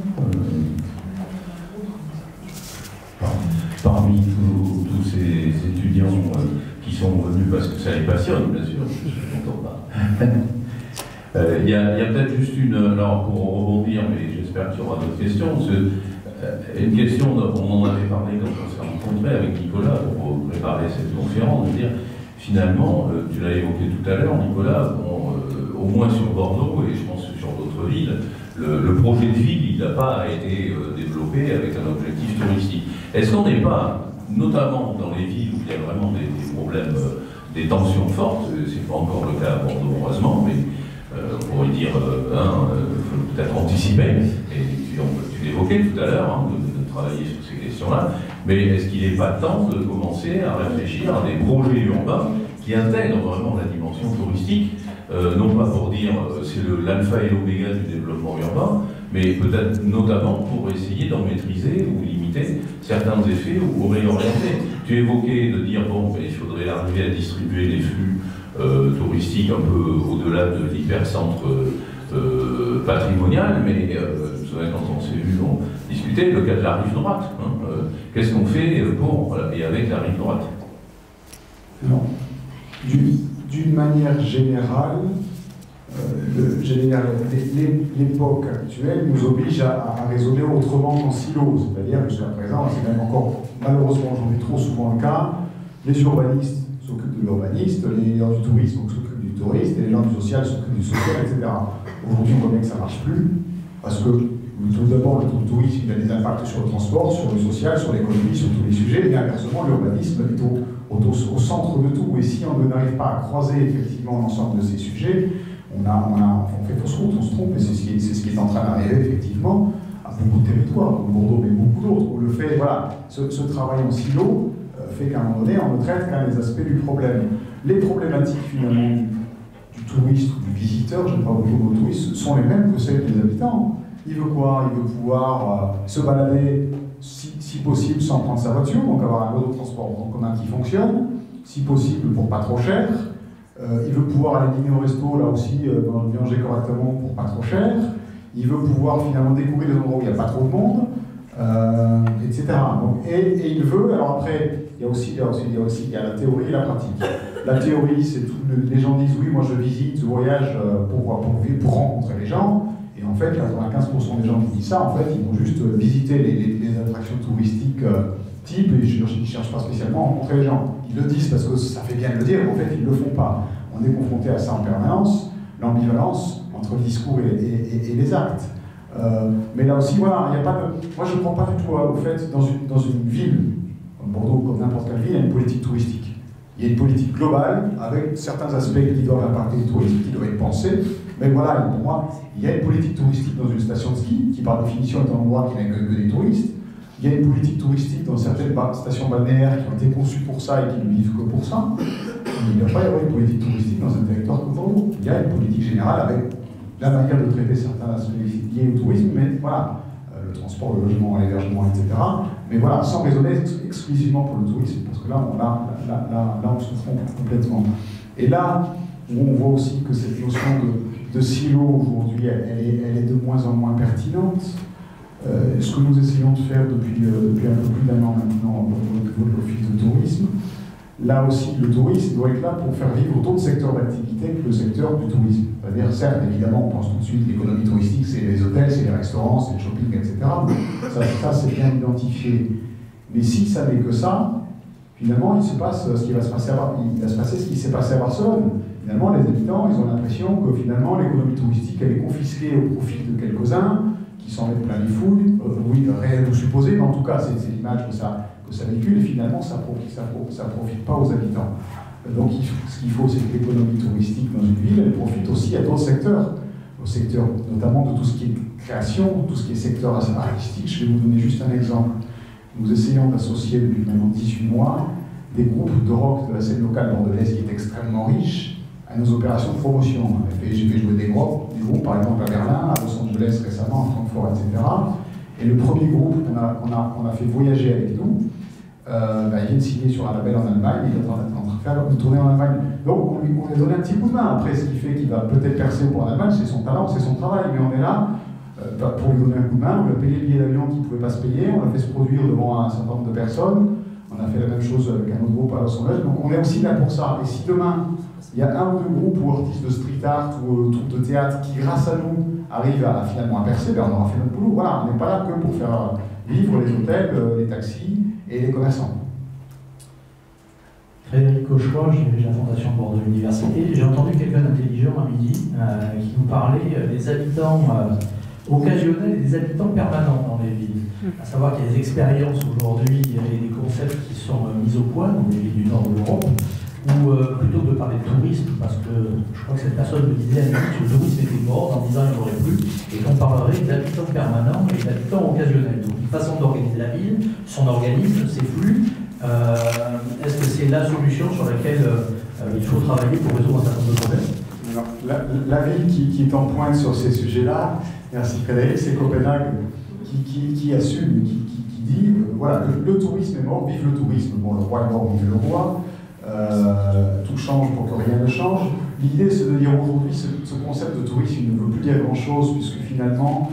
parmi tous ces étudiants qui sont venus parce que ça les passionne, bien sûr, je ne m'entends pas. Il y a peut-être juste alors pour rebondir, mais j'espère qu'il y aura d'autres questions, une question, on en avait parlé quand on s'est rencontré avec Nicolas pour préparer cette conférence, de dire, finalement, tu l'as évoqué tout à l'heure, Nicolas, au moins sur Bordeaux, et je pense que sur d'autres villes, le projet de ville, il n'a pas été développé avec un objectif touristique. Est-ce qu'on n'est pas, notamment dans les villes où il y a vraiment des problèmes, des tensions fortes, c'est pas encore le cas à Bordeaux, heureusement, mais on pourrait dire, il faut peut-être anticiper, et tu l'évoquais tout à l'heure, de travailler sur ces questions-là, mais est-ce qu'il n'est pas temps de commencer à réfléchir à des projets urbains qui intègrent vraiment la dimension touristique, non pas pour dire c'est l'alpha et l'oméga du développement urbain, mais peut-être notamment pour essayer d'en maîtriser ou limiter certains effets ou réorienter. Tu évoquais de dire, bon, il faudrait arriver à distribuer les flux touristiques un peu au-delà de l'hypercentre patrimonial, mais vous savez, quand on s'est vu, on discutait le cas de la rive droite. Qu'est-ce qu'on fait pour et avec la rive droite? Non. D'une manière générale, l'époque actuelle nous oblige à raisonner autrement qu'en silo. C'est-à-dire, jusqu'à présent, c'est même encore malheureusement aujourd'hui trop souvent le cas, les urbanistes s'occupent de l'urbaniste, les gens du tourisme s'occupent du touriste, et les gens du social s'occupent du social, etc. Aujourd'hui, on voit bien que ça ne marche plus, parce que tout d'abord, le tourisme il a des impacts sur le transport, sur le social, sur l'économie, sur tous les sujets, et inversement, l'urbanisme est au centre de tout. Et si on n'arrive pas à croiser effectivement l'ensemble de ces sujets, on fait fausse route, on se trompe, et c'est ce qui est en train d'arriver effectivement à beaucoup de territoires, comme Bordeaux, mais beaucoup d'autres, où le fait, voilà, ce travail en silo fait qu'à un moment donné, on ne traite qu'un des aspects du problème. Les problématiques finalement du touriste ou du visiteur, je ne parle pas beaucoup de touristes, sont les mêmes que celles des habitants. Il veut quoi? Il veut pouvoir se balader, si possible, sans prendre sa voiture, donc avoir un mode de transport en commun qui fonctionne, si possible pour pas trop cher. Il veut pouvoir aller dîner au resto, là aussi, manger correctement pour pas trop cher. Il veut pouvoir finalement découvrir des endroits où il n'y a pas trop de monde, etc. Donc, et il veut, alors après, il y a la théorie et la pratique. La théorie, c'est tout, les gens disent oui, moi je visite, je voyage pour rencontrer les gens. Et en fait, 95% des gens qui disent ça, en fait, ils vont juste visiter les attractions touristiques type, et ils ne cherchent pas spécialement à rencontrer les gens. Ils le disent parce que ça fait bien de le dire, mais en fait, ils ne le font pas. On est confronté à ça en permanence, l'ambivalence entre le discours et les actes. Mais là aussi, voilà, il n'y a pas de... Moi, je ne crois pas du tout au fait, dans une ville, comme Bordeaux, comme n'importe quelle ville, il y a une politique touristique. Il y a une politique globale, avec certains aspects qui doivent impacter le tourisme, qui doivent être pensés. Mais voilà, pour moi, il y a une politique touristique dans une station de ski, qui par définition est un endroit qui n'a que des touristes. Il y a une politique touristique dans certaines stations balnéaires qui ont été conçues pour ça et qui ne vivent que pour ça. Il ne va pas y avoir une politique touristique dans un territoire comme Bordeaux. Il y a une politique générale avec la manière de traiter certains aspects liés au tourisme, mais voilà, le transport, le logement, l'hébergement, etc. Mais voilà, sans raisonner exclusivement pour le tourisme, parce que là, on se trompe complètement. Et là, où on voit aussi que cette notion de silo aujourd'hui, elle est de moins en moins pertinente. Ce que nous essayons de faire depuis un peu plus d'un an maintenant au niveau de l'Office de tourisme, là aussi, le tourisme doit être là pour faire vivre d'autres secteurs d'activité que le secteur du tourisme. C'est-à-dire, certes, évidemment, on pense tout de suite l'économie touristique, c'est les hôtels, c'est les restaurants, c'est le shopping, etc. Ça c'est bien identifié. Mais si ça n'est que ça, finalement, il va se passer ce qui s'est passé à Barcelone. Finalement, les habitants, ils ont l'impression que finalement, l'économie touristique, elle est confisquée au profit de quelques-uns, qui s'en mettent plein les fouilles, oui, réel ou supposé, mais en tout cas, c'est l'image que ça véhicule, et finalement, ça profite pas aux habitants. Donc, ce qu'il faut, c'est que l'économie touristique dans une ville, elle profite aussi à d'autres secteurs, au secteur notamment de tout ce qui est création, tout ce qui est secteur artistique. Je vais vous donner juste un exemple. Nous essayons d'associer depuis maintenant 18 mois des groupes de rock de la scène locale bordelaise qui est extrêmement riche, à nos opérations de promotion. J'ai fait jouer des groupes, par exemple à Berlin, à Los Angeles récemment, à Francfort, etc. Et le premier groupe qu'on a fait voyager avec nous, il vient de signer sur un label en Allemagne, il est en train de faire une tournée en Allemagne. Donc on lui a donné un petit coup de main. Après, ce qui fait qu'il va peut-être percer pour l'Allemagne, c'est son talent, c'est son travail. Mais on est là pour lui donner un coup de main. On lui a payé le billet d'avion qu'il ne pouvait pas se payer, on l'a fait se produire devant un certain nombre de personnes. On a fait la même chose avec un autre groupe à Los Angeles. Donc on est aussi là pour ça. Et si demain, il y a un ou deux groupes ou artistes de street art ou troupes de théâtre qui, grâce à nous, arrivent finalement à percer, on aura fait notre boulot. Voilà, on n'est pas là que pour faire vivre les hôtels, les taxis et les commerçants. Frédéric Cauchois, je dirige la Fondation Bordeaux Université. J'ai entendu quelqu'un d'intelligent à midi qui nous parlait des habitants occasionnels et des habitants permanents dans les villes. À savoir qu'il y a des expériences aujourd'hui et des concepts qui sont mis au point dans les villes du nord de l'Europe, où plutôt que de parler de tourisme, parce que je crois que cette personne me disait que le tourisme était mort, dans 10 ans il n'y en aurait plus, et qu'on parlerait d'habitants permanents et d'habitants occasionnels. Donc une façon d'organiser la ville, son organisme, ses flux. Est-ce que c'est la solution sur laquelle il faut travailler pour résoudre un certain nombre de problèmes? Alors, la ville qui est en pointe sur ces sujets-là, merci Frédéric, c'est Copenhague qui assume, qui dit voilà, le tourisme est mort, vive le tourisme. Bon, le roi est mort, vive le roi. Tout change pour que rien ne change. L'idée, c'est de dire aujourd'hui, ce concept de tourisme, il ne veut plus dire grand-chose, puisque finalement,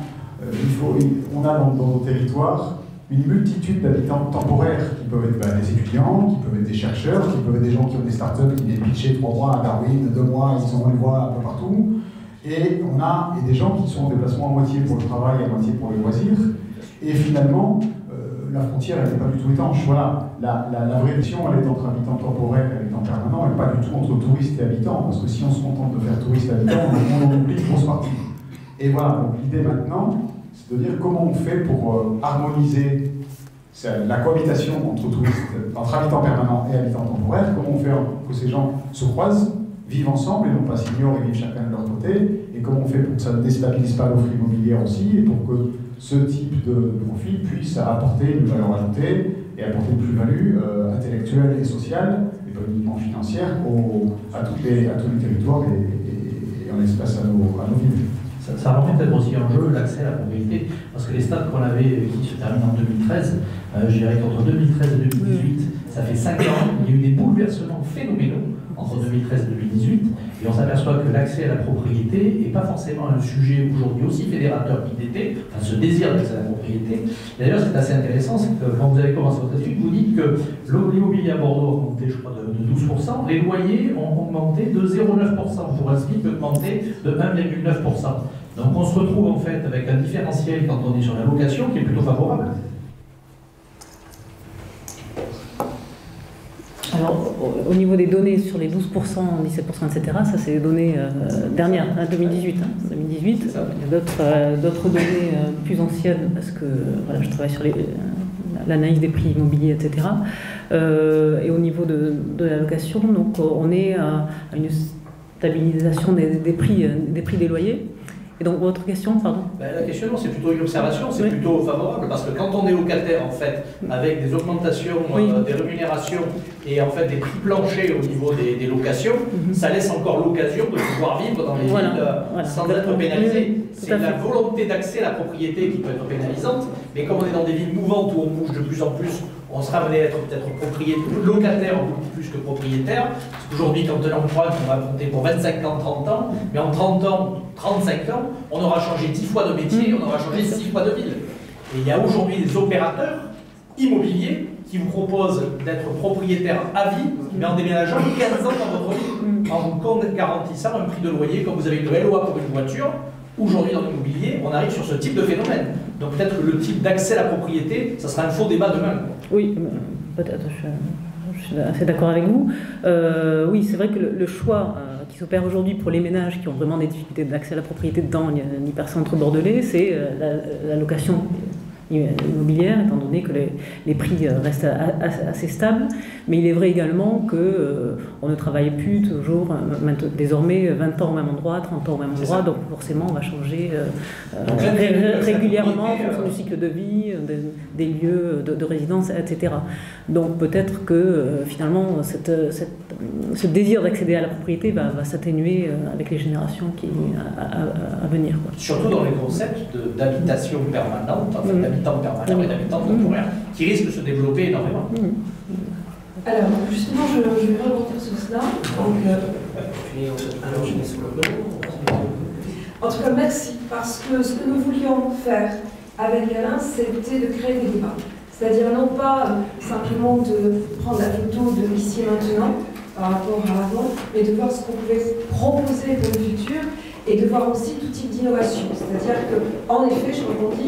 on a dans nos territoires une multitude d'habitants temporaires qui peuvent être des étudiants, qui peuvent être des chercheurs, qui peuvent être des gens qui ont des startups qui viennent pitcher 3 mois à Darwin, 2 mois, ils ont une voix un peu partout. Et on a des gens qui sont en déplacement à moitié pour le travail, à moitié pour les loisirs. Et finalement, la frontière, elle n'est pas du tout étanche. Voilà, la vraie question, elle est entre habitants temporaires et habitants permanents, et pas du tout entre touristes et habitants, parce que si on se contente de faire touristes et habitants, on en oublie une grosse partie. Et voilà, donc l'idée maintenant, c'est de dire comment on fait pour harmoniser la cohabitation entre habitants permanents et habitants temporaires, comment on fait que ces gens se croisent, vivent ensemble et non pas s'ignorent et vivent chacun de leur côté, et comment on fait pour que ça ne déstabilise pas l'offre immobilière aussi, et pour que ce type de profil puisse apporter une valeur ajoutée et apporter une plus-value intellectuelle et sociale, et pas uniquement financière, à tous les territoires et en espèce à nos villes. Ça remet peut-être aussi en jeu l'accès à la propriété, parce que les stats qu'on avait qui se terminent en 2013, je dirais qu'entre 2013 et 2018, ça fait 5 ans, il y a eu des bouleversements phénoménaux entre 2013 et 2018, et on s'aperçoit que l'accès à la propriété n'est pas forcément un sujet aujourd'hui aussi fédérateur qu'il était, enfin ce désir d'accès à la propriété. D'ailleurs, ce qui est assez intéressant, c'est que quand vous avez commencé votre étude, vous dites que l'immobilier à Bordeaux a augmenté, je crois, de 12%, les loyers ont augmenté de 0,9%, pour un SMIC augmenté de 1,9%. Donc on se retrouve en fait avec un différentiel quand on est sur la location qui est plutôt favorable. Alors, au niveau des données sur les 12%, 17%, etc., ça c'est les données dernières, 2018. 2018. Il y a d'autres données plus anciennes, parce que voilà, je travaille sur l'analyse des prix immobiliers, etc. Et au niveau de la location, donc, on est à une stabilisation des prix des loyers. Et donc, votre question, pardon? La question, c'est plutôt une observation, c'est plutôt favorable, parce que quand on est locataire, en fait, avec des augmentations des rémunérations et en fait des prix planchers au niveau des locations, ça laisse encore l'occasion de pouvoir vivre dans les villes sans être pénalisé. C'est la volonté d'accès à la propriété qui peut être pénalisante, mais comme on est dans des villes mouvantes où on bouge de plus en plus, on sera amené à être peut-être locataire beaucoup plus que propriétaire. Parce qu'aujourd'hui, quand on emprunte, on va compter pour 25 ans, 30 ans, mais en 30 ans, 35 ans, on aura changé 10 fois de métier, on aura changé 6 fois de ville. Et il y a aujourd'hui des opérateurs immobiliers qui vous proposent d'être propriétaire à vie, mais en déménageant 15 ans dans votre vie, en garantissant un prix de loyer, comme vous avez le LOA pour une voiture. Aujourd'hui, dans l'immobilier, on arrive sur ce type de phénomène. Donc peut-être que le type d'accès à la propriété, ça sera un faux débat demain. Oui, peut-être, je suis assez d'accord avec vous. Oui, c'est vrai que le choix qui s'opère aujourd'hui pour les ménages qui ont vraiment des difficultés d'accès à la propriété dans l'hypercentre bordelais, c'est la location immobilière, étant donné que les prix restent assez stables. Mais il est vrai également qu'on ne travaille plus toujours, désormais 20 ans au même endroit, 30 ans au même endroit, donc forcément on va changer régulièrement en fonction du cycle de vie, des lieux de résidence, etc. Donc peut-être que finalement ce désir d'accéder à la propriété va s'atténuer avec les générations à venir. Quoi. Surtout dans les concepts d'habitation permanente, enfin, d'habitants permanents et d'habitants temporaires, qui risquent de se développer énormément. Alors, justement, je vais rebondir sur cela. Donc, en tout cas, merci, parce que ce que nous voulions faire avec Alain, c'était de créer des débats. C'est-à-dire non pas simplement de prendre la photo de ici et maintenant, par rapport à avant, mais de voir ce qu'on pouvait proposer pour le futur et de voir aussi tout type d'innovation. C'est-à-dire qu'en effet, je rebondis,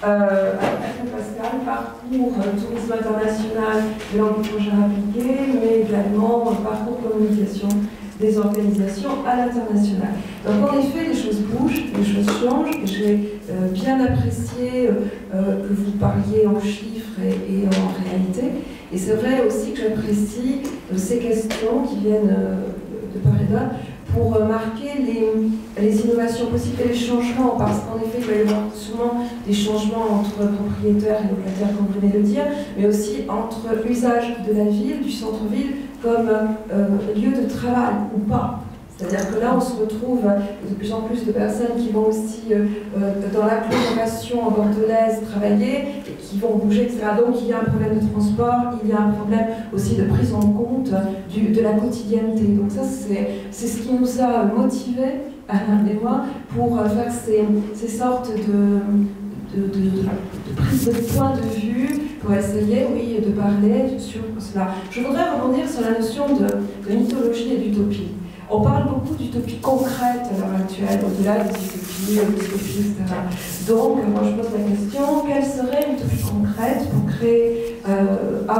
avec Pascal, parcours tourisme international de langue étrangère appliquée, mais également parcours communication des organisations à l'international. Donc en effet, les choses bougent, les choses changent, et j'ai bien apprécié que vous parliez en chiffres et en réalité. Et c'est vrai aussi que j'apprécie ces questions qui viennent de part et d'autre pour marquer les innovations possibles et les changements, parce qu'en effet, il va y avoir souvent des changements entre propriétaires et locataires, comme vous venez de le dire, mais aussi entre l'usage de la ville, du centre-ville, comme lieu de travail ou pas. C'est-à-dire que là, on se retrouve de plus en plus de personnes qui vont aussi dans l'agglomération bordelaise travailler et qui vont bouger, etc. Donc il y a un problème de transport, il y a un problème aussi de prise en compte de la quotidienneté. Donc ça, c'est ce qui nous a motivés, Alain et moi, pour faire ces sortes de prise de point de vue, pour essayer, oui, de parler sur cela. Je voudrais rebondir sur la notion de mythologie et d'utopie. On parle beaucoup d'utopie concrète à l'heure actuelle, au-delà des utopies, etc. Donc, moi je pose la question, quelle serait l'utopie concrète pour créer à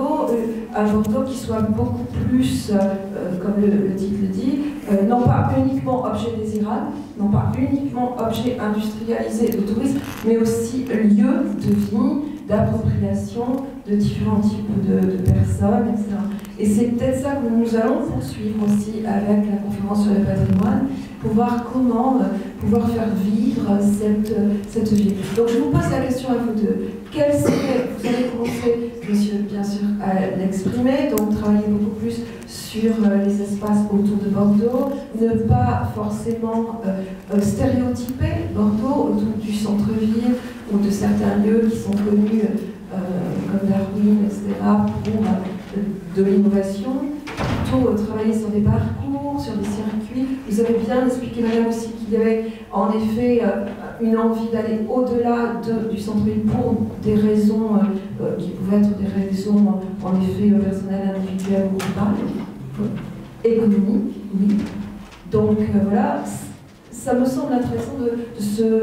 Bordeaux qui soit beaucoup plus, comme le titre le dit, non pas uniquement objet désirable, non pas uniquement objet industrialisé de tourisme, mais aussi lieu de vie, d'appropriation de différents types de personnes, etc. Et c'est peut-être ça que nous allons poursuivre aussi avec la conférence sur le patrimoine, pour voir comment pouvoir faire vivre cette ville. Donc je vous pose la question à vous deux. Quel serait, vous allez commencer, monsieur, bien sûr, à l'exprimer, donc travailler beaucoup plus sur les espaces autour de Bordeaux, ne pas forcément stéréotyper Bordeaux autour du centre-ville ou de certains lieux qui sont connus comme Darwin, etc., pour de l'innovation, plutôt travailler sur des parcours, sur des circuits. Vous avez bien expliqué, madame, aussi qu'il y avait en effet une envie d'aller au-delà du centre-ville pour des raisons qui pouvaient être des raisons en effet personnelles, individuelles ou groupales, économiques, oui. Donc voilà, ça me semble intéressant de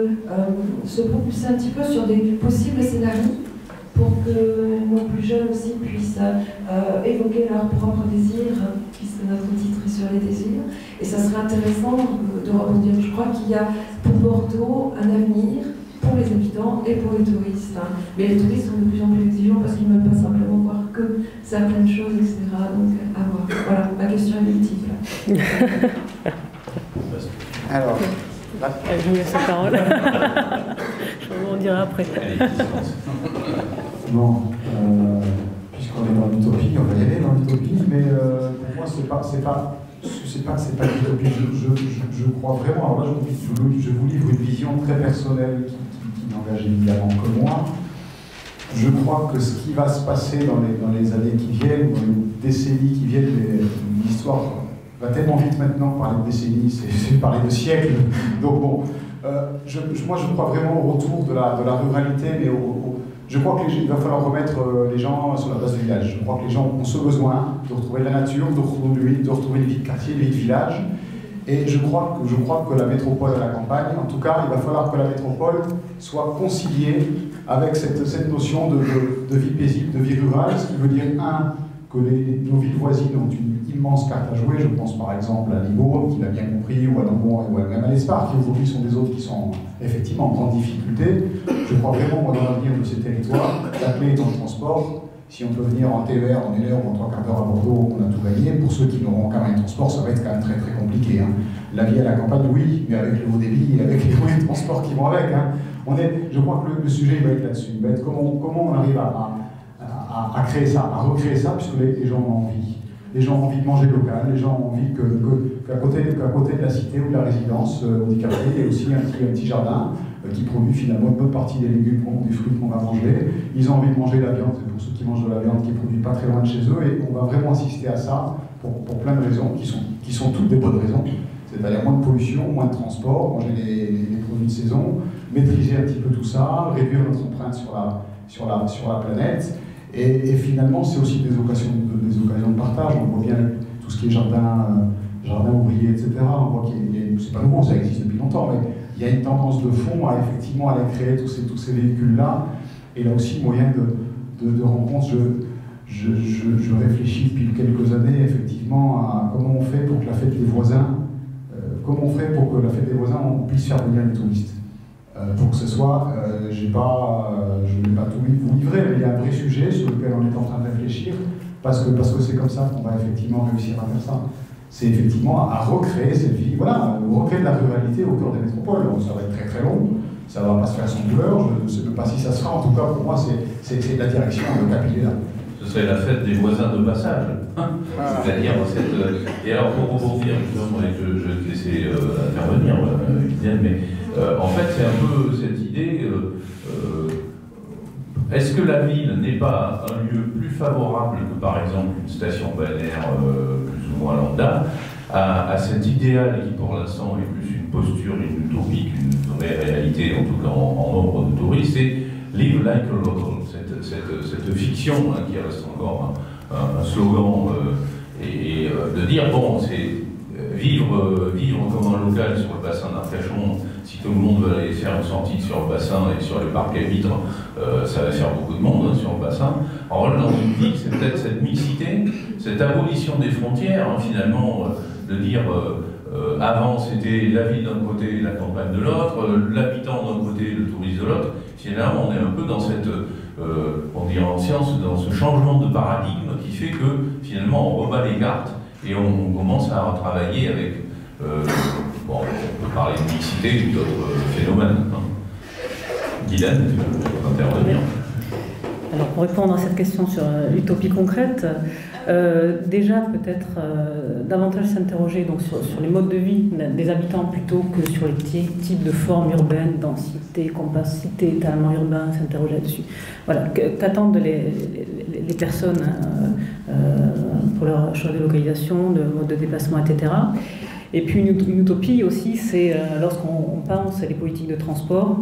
se propulser un petit peu sur des possibles scénarios pour que nos plus jeunes aussi puissent évoquer leurs propres désirs, puisque notre titre est sur les désirs. Et ça serait intéressant de rebondir. Je crois qu'il y a pour Bordeaux un avenir pour les habitants et pour les touristes. Mais les touristes sont de plus en plus exigeants parce qu'ils ne veulent pas simplement voir que certaines choses, etc. Donc à voir. Voilà, ma question est multiple. Alors, Je vous laisse la parole. Je vous en dirai après. Bon, puisqu'on est dans l'utopie, on va y aller dans l'utopie, mais pour moi, c'est pas l'utopie. Je crois vraiment, alors là, je vous livre une vision très personnelle qui n'engage évidemment que moi. Je crois que ce qui va se passer dans les années qui viennent, dans les décennies qui viennent, l'histoire va tellement vite maintenant, parler de décennies, c'est parler de siècles. Donc bon, moi je crois vraiment au retour de la ruralité, mais je crois qu'il va falloir remettre les gens sur la base du village. Je crois que les gens ont ce besoin de retrouver la nature, de retrouver une vie de quartier, une vie de village. Et je crois que la métropole et la campagne, en tout cas, il va falloir que la métropole soit conciliée avec cette notion de vie paisible, de vie rurale, ce qui veut dire, que nos villes voisines ont une immense carte à jouer. Je pense par exemple à Libourne, qui l'a bien compris, ou à Namur, ou même à l'Espar, qui aujourd'hui sont des zones qui sont effectivement en grande difficulté. Je crois vraiment dans l'avenir de ces territoires. La clé est dans le transport. Si on peut venir en TER, en 1 heure ou en 3 quarts d'heure à Bordeaux, on a tout gagné. Pour ceux qui n'auront aucun moyen de transport, ça va être quand même très très compliqué. Hein. La vie à la campagne, oui, mais avec le haut débit et avec les moyens de transport qui vont avec. Hein. Je crois que le sujet va être là-dessus. Il va être comment on arrive à créer ça, à recréer ça, puisque les gens ont envie. Les gens ont envie de manger local, les gens ont envie qu'à côté de la cité ou de la résidence ou du quartier, il y ait aussi un petit jardin qui produit finalement une bonne partie des légumes, des fruits qu'on va manger. Ils ont envie de manger de la viande, c'est pour ceux qui mangent de la viande qui est produite pas très loin de chez eux, et on va vraiment assister à ça pour plein de raisons qui sont toutes des bonnes raisons. C'est-à-dire moins de pollution, moins de transport, manger des produits de saison, maîtriser un petit peu tout ça, réduire notre empreinte sur la planète. Et finalement, c'est aussi des occasions de partage. On voit bien tout ce qui est jardin ouvrier, etc. On voit c'est pas nouveau, ça existe depuis longtemps, mais il y a une tendance de fond à effectivement aller créer tous ces véhicules-là. Et là aussi, moyen de rencontre. Je réfléchis depuis quelques années effectivement à comment on fait pour que la fête des voisins, on puisse faire venir les touristes. Pour que ce soit, je ne vais pas tout vous livrer, mais il y a un vrai sujet sur lequel on est en train de réfléchir, parce que c'est comme ça qu'on va effectivement réussir à faire ça. C'est effectivement à recréer cette vie, voilà, recréer de la ruralité au cœur des métropoles. Donc, ça va être très très long, ça ne va pas se faire sans douleur, je ne sais même pas si ça se fera, en tout cas pour moi c'est la direction capillaire. Ce serait la fête des voisins de passage, hein. C'est-à-dire cette... Et alors pour rebondir, justement, je vais te laisser intervenir, Guilaine, mais en fait c'est un peu cette idée, est-ce que la ville n'est pas un lieu plus favorable que par exemple une station balnéaire plus ou moins lambda, à cet idéal qui pour l'instant est plus une posture, une utopie, une vraie réalité, en tout cas en nombre de touristes, c'est live like a local, cette fiction hein, qui reste encore un slogan, et de dire, bon, c'est vivre comme un local sur le bassin d'Arcachon. Si tout le monde veut aller faire une sortie sur le bassin et sur le parc à vitres, ça va faire beaucoup de monde hein, sur le bassin. En revanche, dans une ville, c'est peut-être cette mixité, cette abolition des frontières, hein, finalement, de dire avant c'était la ville d'un côté et la campagne de l'autre, l'habitant d'un côté et le touriste de l'autre. Finalement, on est un peu dans cette, on dirait en science, dans ce changement de paradigme qui fait que finalement on rebat les cartes et on commence à travailler avec, bon, on peut parler de mixité ou d'autres phénomènes. Hein. Guilaine, tu peux intervenir. Alors pour répondre à cette question sur l'utopie concrète, déjà peut-être davantage s'interroger donc sur les modes de vie des habitants plutôt que sur les types de formes urbaines, densité, compacité, étalement urbain, s'interroger là-dessus. Voilà, qu'attendent les personnes pour leur choix de localisation, de mode de déplacement, etc. Et puis une utopie aussi, c'est lorsqu'on pense à les politiques de transport,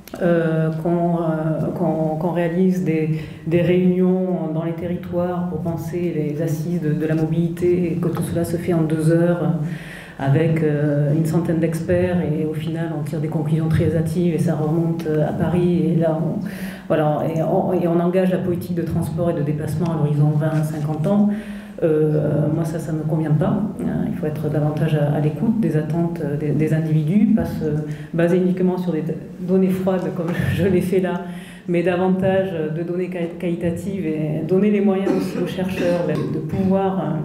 qu'on réalise des réunions dans les territoires pour penser les assises de la mobilité et que tout cela se fait en 2 heures avec une centaine d'experts et au final on tire des conclusions très hâtives et ça remonte à Paris et là on engage la politique de transport et de déplacement à l'horizon 20-50 ans. Moi ça ne me convient pas. Il faut être davantage à l'écoute des attentes des individus, pas se baser uniquement sur des données froides comme je l'ai fait là, mais davantage de données qualitatives et donner les moyens aussi aux chercheurs de pouvoir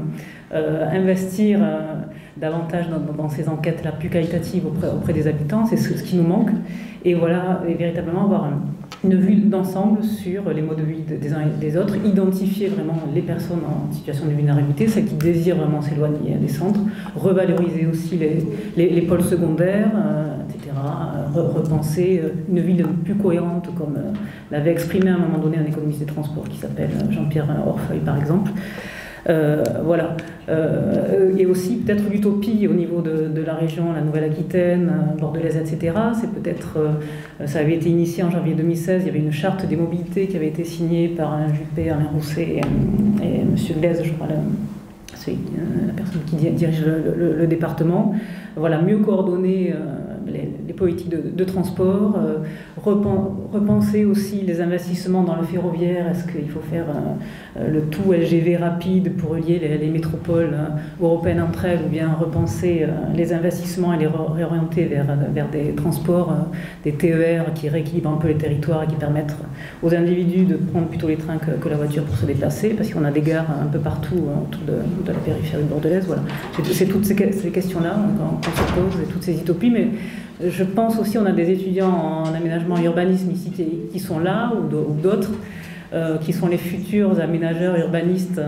investir davantage dans ces enquêtes-là plus qualitatives auprès des habitants, c'est ce qui nous manque. Et voilà, et véritablement avoir une vue d'ensemble sur les modes de vie des uns et des autres, identifier vraiment les personnes en situation de vulnérabilité, celles qui désirent vraiment s'éloigner des centres, revaloriser aussi les pôles secondaires, etc. Repenser une ville plus cohérente, comme l'avait exprimé à un moment donné un économiste des transports qui s'appelle Jean-Pierre Orfeuille, par exemple. Voilà. Et aussi peut-être l'utopie au niveau de la région, la Nouvelle-Aquitaine, bordelaise, etc. C'est peut-être, ça avait été initié en janvier 2016, il y avait une charte des mobilités qui avait été signée par Alain Juppé, Alain Rousset et M. Glaise, je crois, la personne qui dirige le département. Voilà, mieux coordonner les politiques de transport, repenser aussi les investissements dans le ferroviaire. Est-ce qu'il faut faire le tout LGV rapide pour relier les métropoles européennes entre elles, ou bien repenser les investissements et les réorienter vers des transports, des TER qui rééquilibrent un peu les territoires et qui permettent aux individus de prendre plutôt les trains que la voiture pour se déplacer, parce qu'on a des gares un peu partout autour de la périphérie bordelaise. Voilà. C'est toutes ces questions-là qu'on se pose, et toutes ces utopies, mais je pense aussi on a des étudiants en aménagement et urbanisme ici qui sont là, ou d'autres, qui sont les futurs aménageurs urbanistes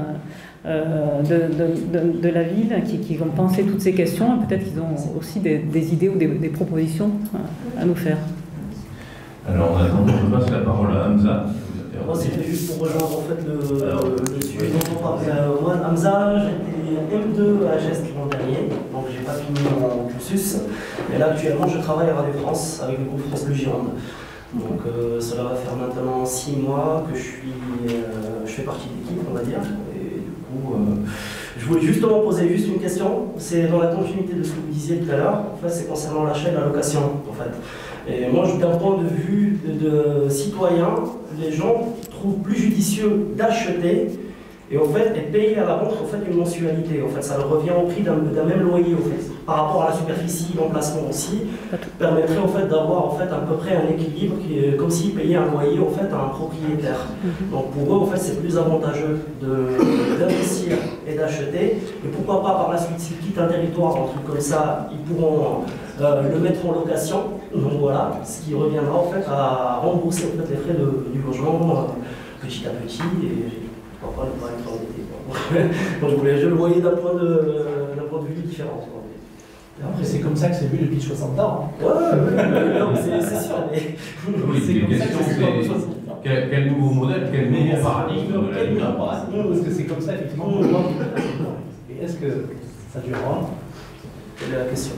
de la ville, qui vont penser toutes ces questions, et peut-être qu'ils ont aussi des idées ou des propositions à nous faire. Alors, je passe la parole à Hamza. Moi, c'était juste pour rejoindre en fait le sujet dont on parlait. Moi, Hamza, j'étais M2 à Gest l'an dernier, donc j'ai pas fini mon cursus. Mais là, actuellement, je travaille à Radio France avec le groupe France Bleu Gironde. Donc, cela va faire maintenant 6 mois que je fais partie de l'équipe, on va dire. Et du coup, je voulais justement poser juste une question. C'est dans la continuité de ce que vous disiez tout à l'heure. En fait, c'est concernant l'achat et la location, en fait. Et moi, d'un point de vue de citoyen, les gens trouvent plus judicieux d'acheter et en fait, et payer à la banque en fait, une mensualité. En fait, ça revient au prix d'un même loyer. En fait. Par rapport à la superficie, l'emplacement aussi, permettrait en fait, d'avoir en fait, à peu près un équilibre qui est comme s'ils payaient un loyer en fait, à un propriétaire. Donc pour eux, en fait, c'est plus avantageux d'investir et d'acheter. Et pourquoi pas par la suite, s'ils quittent un territoire, un truc comme ça, ils pourront le mettre en location. Donc voilà, ce qui reviendra en fait à rembourser en fait, les frais du logement petit à petit. Et pourquoi pas ne pas être endetté. Donc je le voyais d'un point de vue différent. Après, c'est comme ça que c'est vu depuis 60 ans. Ouais, c'est sûr. Mais... Oui, c'est comme ça que c'est vu depuis 60 ans. Quel nouveau modèle, quel nouveau paradigme parce que c'est comme ça, effectivement, qu'on voit. Et est-ce que ça durera? Quelle est la question?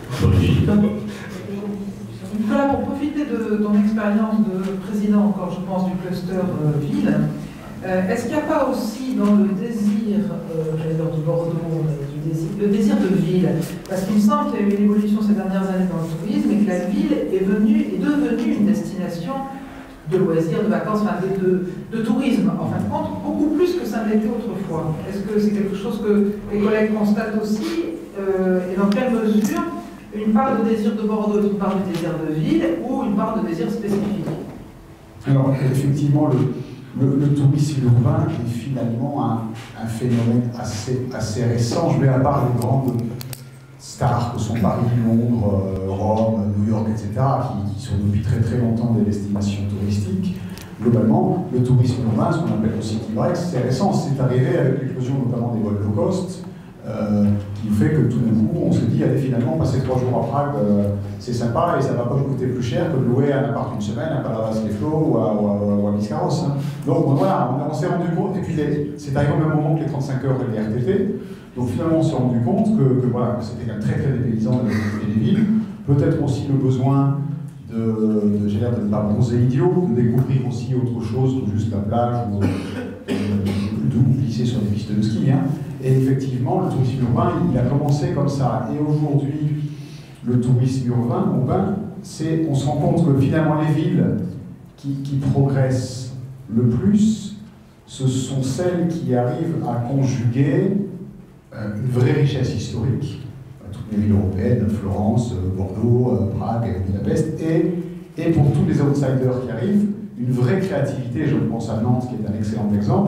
Nicolas, pour profiter de ton expérience de président encore, je pense, du cluster ville, est-ce qu'il n'y a pas aussi dans le désir, j'allais dire de Bordeaux, le désir de ville, parce qu'il me semble qu'il y a eu une évolution ces dernières années dans le tourisme et que la ville est devenue une destination de loisirs, de vacances, enfin de tourisme, en fin de compte, beaucoup plus que ça n'était autrefois. Est-ce que c'est quelque chose que les collègues constatent aussi, et dans quelle mesure une part de désir de Bordeaux est une part de désir de ville ou une part de désir spécifique? Alors, effectivement, le tourisme urbain est finalement un phénomène assez récent. Je mets à part les grandes stars que sont Paris, Londres, Rome, New York, etc., qui sont depuis très très longtemps des destinations touristiques. Globalement, le tourisme urbain, ce qu'on appelle aussi T-Brex, c'est récent. C'est arrivé avec l'éclosion notamment des vols low cost, qui fait que tout d'un coup, on se dit, allez, finalement, passer 3 jours à Prague, c'est sympa et ça ne va pas me coûter plus cher que de louer un appart une semaine à Palavas-les-Flots ou à Biscarrosse. Hein. Donc voilà, on s'est rendu compte, et puis c'est arrivé au même moment que les 35 heures et les RTT, donc finalement on s'est rendu compte que voilà, c'était quand même très très dépaysant de visiter les villes, peut-être aussi le besoin de ne pas bronzer idiot, de découvrir aussi autre chose que juste la plage ou de glisser sur des pistes de ski. Hein. Et effectivement, le tourisme urbain, il a commencé comme ça. Et aujourd'hui, le tourisme urbain, on se rend compte que finalement les villes qui progressent le plus, ce sont celles qui arrivent à conjuguer une vraie richesse historique, toutes les villes européennes, Florence, Bordeaux, Prague, Budapest, et pour tous les outsiders qui arrivent, une vraie créativité. Je pense à Nantes, qui est un excellent exemple,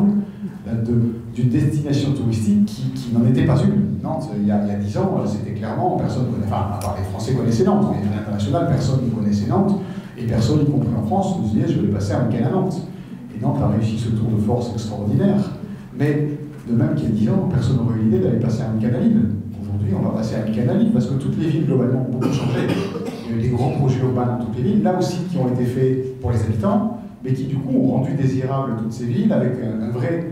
d'une destination touristique qui n'en était pas une. Nantes, il y a 10 ans, c'était clairement, personne ne connaissait, enfin, à part les Français connaissaient Nantes, mais à l'international, personne ne connaissait Nantes, et personne, y compris en France, ne se disait, je vais passer un week-end à Nantes. Et Nantes a réussi ce tour de force extraordinaire. Mais de même qu'il y a 10 ans, personne n'aurait eu l'idée d'aller passer un week-end à Lille. Aujourd'hui, on va passer un week-end à Lille, parce que toutes les villes, globalement, ont beaucoup changé. Il y a eu des grands projets urbains dans toutes les villes, là aussi, qui ont été faits pour les habitants, mais qui, du coup, ont rendu désirables toutes ces villes avec une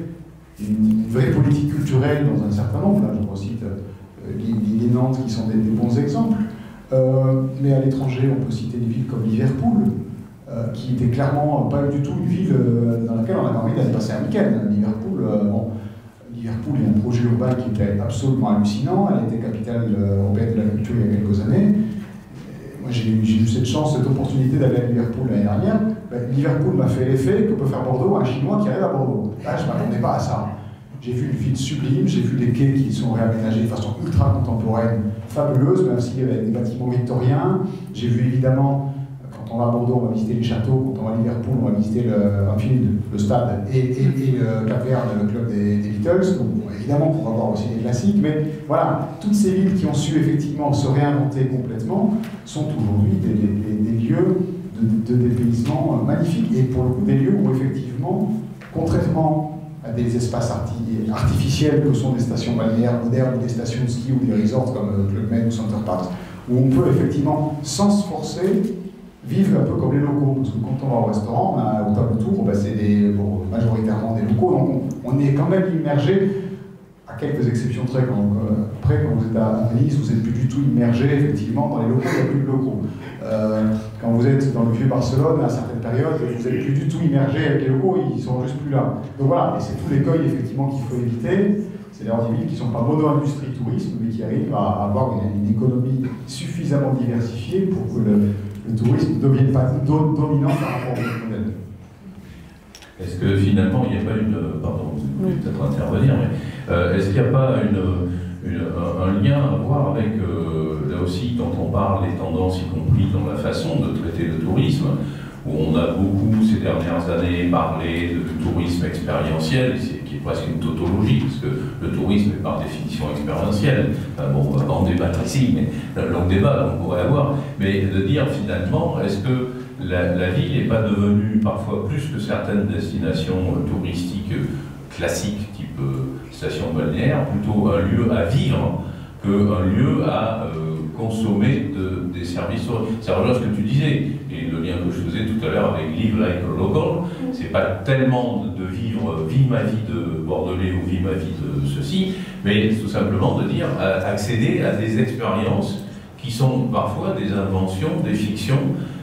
vraie politique culturelle dans un certain nombre. Là, je recite Lille et Nantes, qui sont des bons exemples. Mais à l'étranger, on peut citer des villes comme Liverpool, qui n'était clairement pas du tout une ville dans laquelle on avait envie d'aller passer un week-end. Liverpool, Liverpool est un projet urbain qui était absolument hallucinant. Elle était capitale européenne de la culture il y a quelques années. Moi, j'ai eu cette chance, cette opportunité d'aller à Liverpool l'année dernière. Liverpool m'a fait l'effet que peut faire Bordeaux un Chinois qui arrive à Bordeaux. Là, je ne m'attendais pas à ça. J'ai vu une ville sublime, j'ai vu des quais qui sont réaménagés de façon ultra contemporaine, fabuleuse, même s'il y avait des bâtiments victoriens. J'ai vu évidemment, quand on va à Bordeaux, on va visiter les châteaux, quand on va à Liverpool, on va visiter le stade et le Cap-Vert, le club des Beatles. Donc, bon, évidemment, on va voir aussi des classiques, mais voilà, toutes ces villes qui ont su effectivement se réinventer complètement sont aujourd'hui des lieux de dépaysement magnifiques, et pour le coup des lieux où effectivement, contrairement à des espaces artificiels que sont des stations balnéaires modernes, des stations de ski ou des resorts comme Club Med ou Center Parks, où on peut effectivement, sans se forcer, vivre un peu comme les locaux. Parce que quand on va au restaurant, on a au table autour, c'est majoritairement des locaux, donc on est quand même immergé, à quelques exceptions près. Après, quand vous êtes à Nice, vous n'êtes plus du tout immergé effectivement dans les locaux, il n'y a plus de locaux. Quand vous êtes dans le vieux Barcelone, à certaines périodes, vous n'êtes plus du tout immergé avec les locaux, ils ne sont juste plus là. Donc voilà, et c'est tout l'écueil effectivement qu'il faut éviter. C'est d'ailleurs des villes qui ne sont pas mono-industrie tourisme, mais qui arrivent à avoir une économie suffisamment diversifiée pour que le tourisme ne devienne pas dominant par rapport au modèle. Est-ce que finalement, il n'y a pas une... Pardon, vous pouvez peut-être intervenir, mais est-ce qu'il n'y a pas un lien à voir avec, là aussi, quand on parle des tendances, y compris dans la façon de traiter le tourisme, où on a beaucoup, ces dernières années, parlé de tourisme expérientiel, qui est presque une tautologie, parce que le tourisme est par définition expérientiel. Enfin, bon, on va pas en débattre ici, mais un long débat on pourrait avoir. Mais de dire finalement, est-ce que la ville n'est pas devenue parfois plus que certaines destinations touristiques classiques, type station balnéaire, plutôt un lieu à vivre qu'un lieu à consommer des services. Ça rejoint ce que tu disais, et le lien que je faisais tout à l'heure avec Live Like a Local, c'est pas tellement de vivre, vis ma vie de Bordelais ou vis ma vie de ceci, mais tout simplement de dire accéder à des expériences qui sont parfois des inventions, des fictions,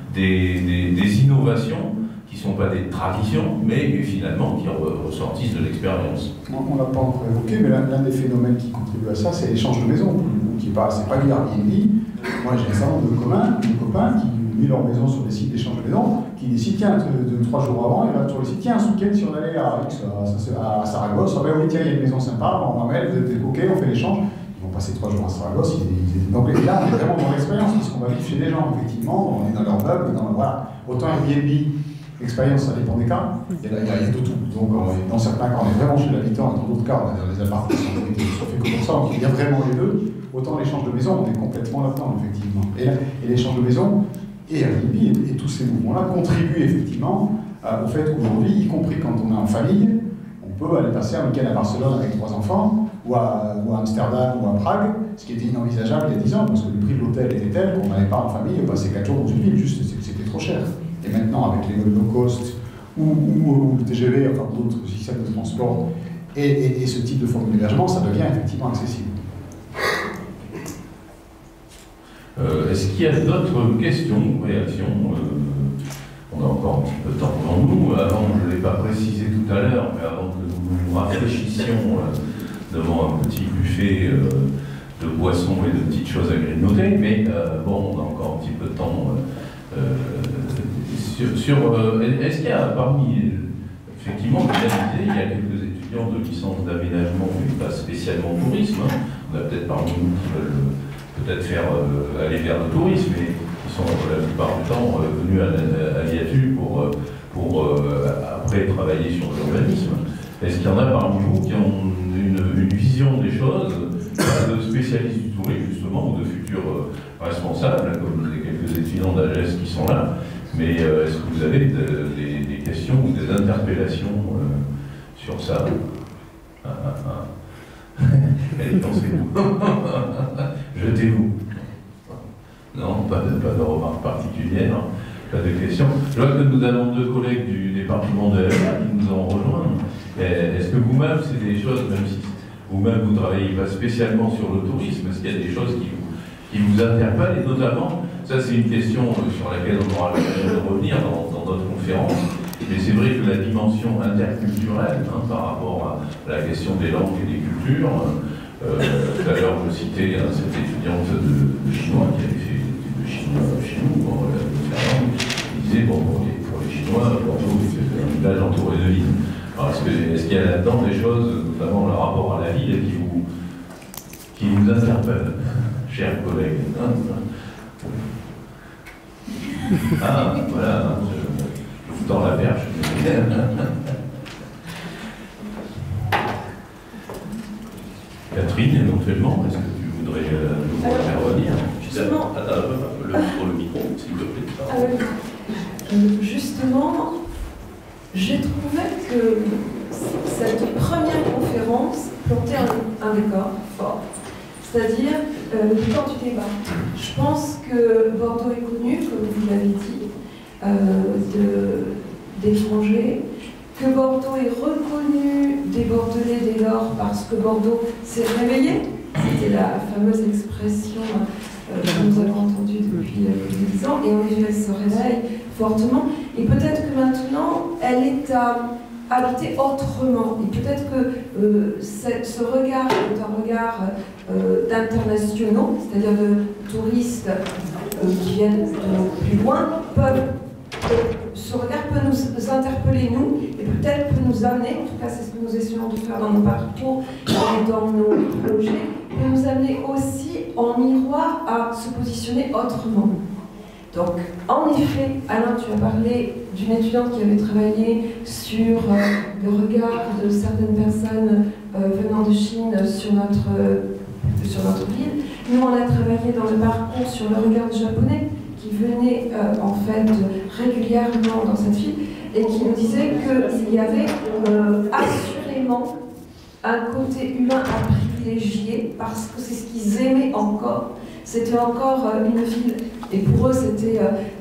des innovations qui ne sont pas des traditions, mais finalement qui ressortissent de l'expérience. On ne l'a pas encore évoqué, mais l'un des phénomènes qui contribue à ça, c'est l'échange de maisons. C'est pas du Airbnb. Moi, j'ai un certain nombre de copains qui ont mis leur maison sur des sites d'échange de maisons, qui décident, tiens, 3 jours avant, ils vont sur le site, tiens, ce week-end, si on allait à Saragosse, ah ben oui, tiens, il y a une maison sympa, on va mettre, vous êtes OK, on fait l'échange. Ils vont passer 3 jours à Saragosse. Donc là, on est vraiment dans l'expérience, puisqu'on va vivre chez des gens, effectivement, on est dans leur meuble, voilà. Autant Airbnb, l'expérience, ça dépend des cas, il y a de tout. Donc, dans certains cas, on est vraiment chez l'habitant, et dans d'autres cas, on est dans les appartements qui sont faits que pour ça, donc il y a vraiment les deux. Autant l'échange de maison, on est complètement là-dedans, effectivement. Et l'échange de maison, et Airbnb, et tous ces mouvements-là contribuent effectivement au fait qu'aujourd'hui, y compris quand on est en famille, on peut aller passer un week-end à Barcelone avec 3 enfants, ou à Amsterdam, ou à Prague, ce qui était inenvisageable il y a 10 ans, parce que le prix de l'hôtel était tel qu'on n'allait pas en famille passer 4 jours dans une ville, juste c'était trop cher. Et maintenant, avec les low cost, ou le TGV, enfin d'autres systèmes de transport, et ce type de forme d'hébergement, ça devient effectivement accessible. Est-ce qu'il y a d'autres questions ou réactions? On a encore un petit peu de temps devant nous. Avant, je ne l'ai pas précisé tout à l'heure, mais avant que nous nous rafraîchissions devant un petit buffet de boissons et de petites choses à grignoter, mais bon, on a encore un petit peu de temps. Est-ce qu'il y a parmi, effectivement, comme je disais, il y a quelques étudiants de licence d'aménagement, mais pas spécialement tourisme, hein. On a peut-être parmi nous qui veulent peut-être faire aller vers le tourisme, mais qui sont la plupart du temps venus à l'IATU pour après travailler sur l'urbanisme. Est-ce qu'il y en a parmi vous qui ont une vision des choses, de spécialistes du tourisme justement, ou de futurs responsables, comme les quelques étudiants d'AGES qui sont là, mais est-ce que vous avez des questions ou des interpellations sur ça? Allez, pensez-vous. Jetez-vous. Non, pas de remarques particulières, pas de questions. Je vois que nous avons deux collègues du département de l'EA qui nous ont rejoints. Est-ce que vous-même, c'est des choses, même si vous-même vous ne travaillez pas spécialement sur le tourisme, est-ce qu'il y a des choses qui vous interpellent? Et notamment, ça c'est une question sur laquelle on aura l'occasion de revenir dans notre conférence, mais c'est vrai que la dimension interculturelle, par rapport à la question des langues et des cultures, tout à l'heure je citais cette étudiante de chinois qui avait fait de chinois chez nous, il disait, bon, pour les Chinois, Bordeaux c'est un village entouré de villes. Est-ce qu'il y a là-dedans des choses, notamment le rapport à la ville, qui vous interpellent, chers collègues? Ah, voilà, je vous tends la perche. Catherine, éventuellement, est-ce que tu voudrais intervenir? Justement, pour le micro, s'il te plaît. Justement, j'ai trouvé que cette première conférence plantait un décor fort. C'est-à-dire le temps du débat. Je pense que Bordeaux est connu, comme vous l'avez dit, d'étrangers, que Bordeaux est reconnu des Bordelais dès lors parce que Bordeaux s'est réveillé. C'était la fameuse expression que nous avons entendue depuis 10 ans, et en effet elle se réveille fortement. Et peut-être que maintenant, elle est habitée autrement. Et peut-être que ce regard est un regard d'internationaux, c'est-à-dire de touristes qui viennent de plus loin, ce regard peut nous interpeller, nous, et peut-être peut nous amener, en tout cas c'est ce que nous essayons de faire dans nos parcours et dans nos projets, peut nous amener aussi en miroir à se positionner autrement. Donc, en effet, Alain, tu as parlé d'une étudiante qui avait travaillé sur le regard de certaines personnes venant de Chine sur notre ville. Nous, on a travaillé dans le parcours sur le regard des Japonais qui venaient en fait régulièrement dans cette ville et qui nous disaient qu'il y avait assurément un côté humain à privilégier parce que c'est ce qu'ils aimaient encore. C'était encore une ville, et pour eux c'était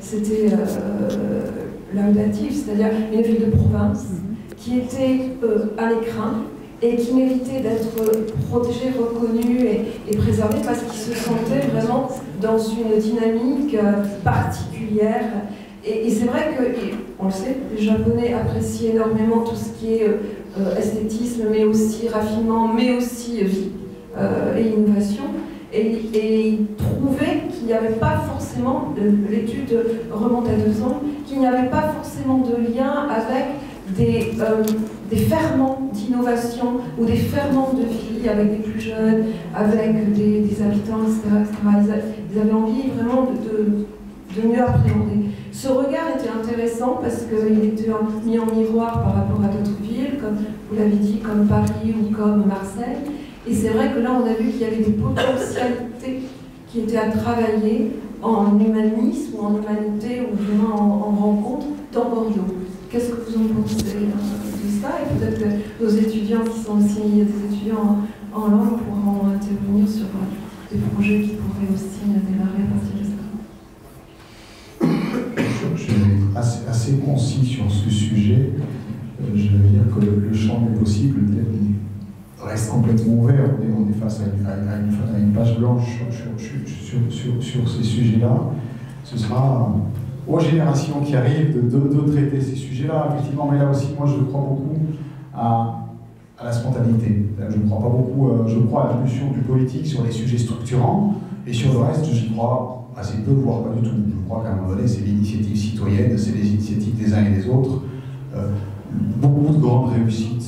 laudatif, c'est-à-dire une ville de province qui était à l'écrin et qui méritait d'être protégée, reconnue et préservée parce qu'ils se sentaient vraiment dans une dynamique particulière. Et c'est vrai que, on le sait, les Japonais apprécient énormément tout ce qui est esthétisme, mais aussi raffinement, mais aussi vie et innovation. Et ils trouvaient qu'il n'y avait pas forcément, l'étude remonte à 2 ans, qu'il n'y avait pas forcément de lien avec des ferments d'innovation ou des ferments de vie avec des plus jeunes, avec des habitants, etc. Ils avaient envie vraiment de mieux appréhender. Ce regard était intéressant parce qu'il était mis en miroir par rapport à d'autres villes, comme vous l'avez dit, comme Paris ou comme Marseille. Et c'est vrai que là, on a vu qu'il y avait des potentialités qui étaient à travailler en humanisme ou en humanité ou vraiment en rencontre dans Bordeaux. Qu'est-ce que vous en pensez de ça? Et peut-être que nos étudiants qui sont aussi des étudiants en langue pourront intervenir sur des projets qui pourraient aussi démarrer à partir de ça. Je vais être assez concis sur ce sujet. Je veux dire que le champ des possibles reste complètement ouvert. On est face à une page blanche sur ces sujets-là. Ce sera aux générations qui arrivent de traiter ces sujets-là, effectivement. Mais là aussi, moi, je crois beaucoup à la spontanéité. Je ne crois pas beaucoup. Je crois à l'impulsion du politique sur les sujets structurants, et sur le reste, j'y crois assez peu, voire pas du tout. Je crois qu'à un moment donné, c'est l'initiative citoyenne, c'est les initiatives des uns et des autres. Beaucoup de grandes réussites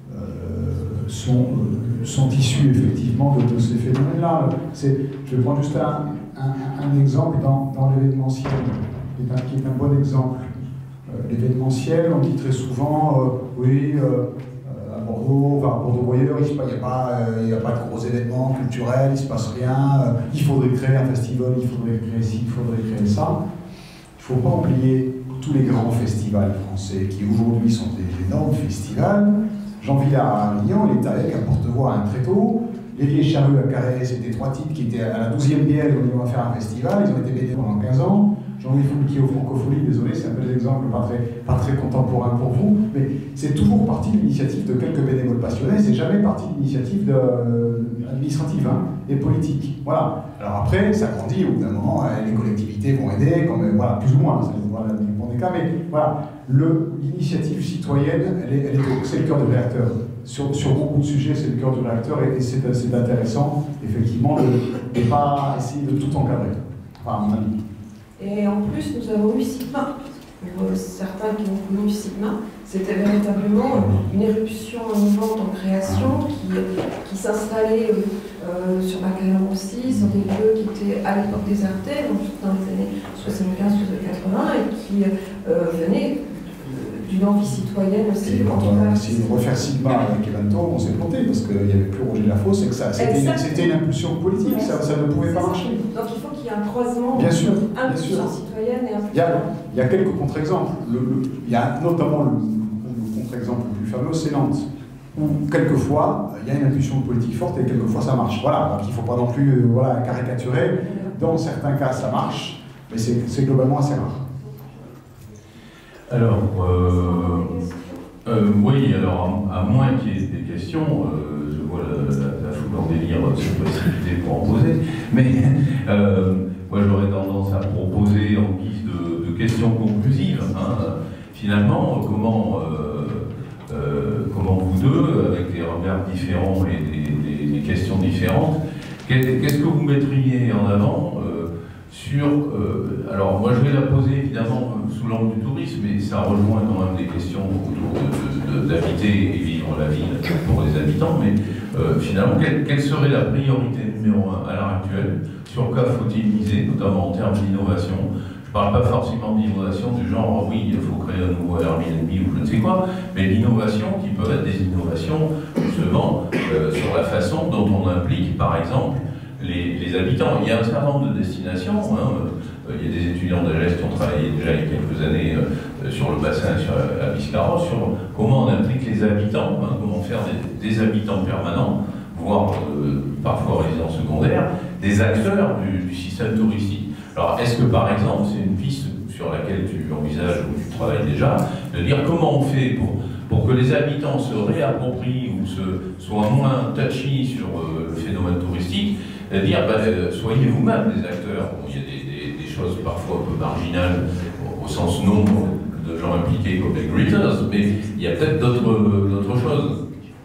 sont issues effectivement de ces phénomènes-là. Je vais prendre juste un exemple dans l'événementiel, qui est un bon exemple. l'événementiel, on dit très souvent, oui, à Bordeaux, enfin à Bordeaux-Voyeur, il n'y a pas de gros événements culturels, il ne se passe rien, il faudrait créer un festival, il faudrait créer ci, il faudrait créer ça. Il ne faut pas oublier tous les grands festivals français qui aujourd'hui sont des énormes festivals. Jean Villard à Avignon, il est avec un porte-voix à un tréteau. Les Vieilles Charrues à Carré, c'était 3 types qui étaient à la 12e bielle où on va faire un festival. Ils ont été bénévoles pendant 15 ans. Jean-Louis Foulquier au Francophonie, désolé, c'est un peu des exemples pas très contemporains pour vous, mais c'est toujours parti de l'initiative de quelques bénévoles passionnés, c'est jamais parti de l'initiative administrative et politique. Voilà. Alors après, ça grandit, au bout d'un moment, les collectivités vont aider, comme, voilà, plus ou moins, ça dépend des cas, mais voilà, l'initiative citoyenne, c'est le cœur du réacteur. Sur beaucoup de sujets, c'est le cœur du réacteur et c'est intéressant, effectivement, de ne pas essayer de tout encadrer. Enfin, à mon avis. Et en plus, nous avons eu Sigma. Pour certains qui ont connu Sigma, c'était véritablement une éruption innovante en création qui s'installait sur Baccarat aussi, sur des lieux qui étaient à l'époque désertés, donc dans les années 75-80, et qui venaient d'une envie citoyenne aussi. Et quand on a essayé de refaire Sigma avec Eventor, on s'est planté parce qu'il n'y avait plus Roger Lafosse et que c'était une impulsion politique, ça ne pouvait pas marcher. Donc il faut qu'il y ait un croisement entre impulsion citoyenne et impulsion. Il y a quelques contre-exemples. Il y a notamment le contre-exemple le plus fameux, c'est Nantes. Quelquefois, il y a une impulsion politique forte et quelquefois ça marche. Voilà, donc il ne faut pas non plus caricaturer. Dans certains cas, ça marche, mais c'est globalement assez rare. Alors, oui, alors à moins qu'il y ait des questions, je vois la foule en délire cette possibilité pour en poser, mais moi j'aurais tendance à proposer en guise de questions conclusives, finalement, comment vous deux, avec des regards différents et des questions différentes, qu'est-ce que vous mettriez en avant sur, alors moi je vais la poser évidemment sous l'angle du tourisme, mais ça rejoint quand même des questions autour d'habiter et vivre la ville pour les habitants, mais finalement quelle serait la priorité numéro 1 à l'heure actuelle, sur quoi faut-il miser, notamment en termes d'innovation. Je ne parle pas forcément d'innovation du genre oui il faut créer un nouveau Airbnb ou je ne sais quoi, mais l'innovation qui peut être des innovations justement sur la façon dont on implique par exemple les habitants. Il y a un certain nombre de destinations, il y a des étudiants d'AGES qui ont travaillé déjà il y a quelques années sur le bassin, à Biscarrosse, sur comment on implique les habitants, comment faire des habitants permanents, voire parfois résidents secondaires, des acteurs du système touristique. Alors est-ce que par exemple, c'est une piste sur laquelle tu envisages ou tu travailles déjà, de dire comment on fait pour que les habitants se réapproprient ou soient moins touchy sur le phénomène touristique, dire soyez vous-même des acteurs. Bon, il y a des choses parfois un peu marginales au sens nombre de gens impliqués comme les greeters, mais il y a peut-être d'autres choses.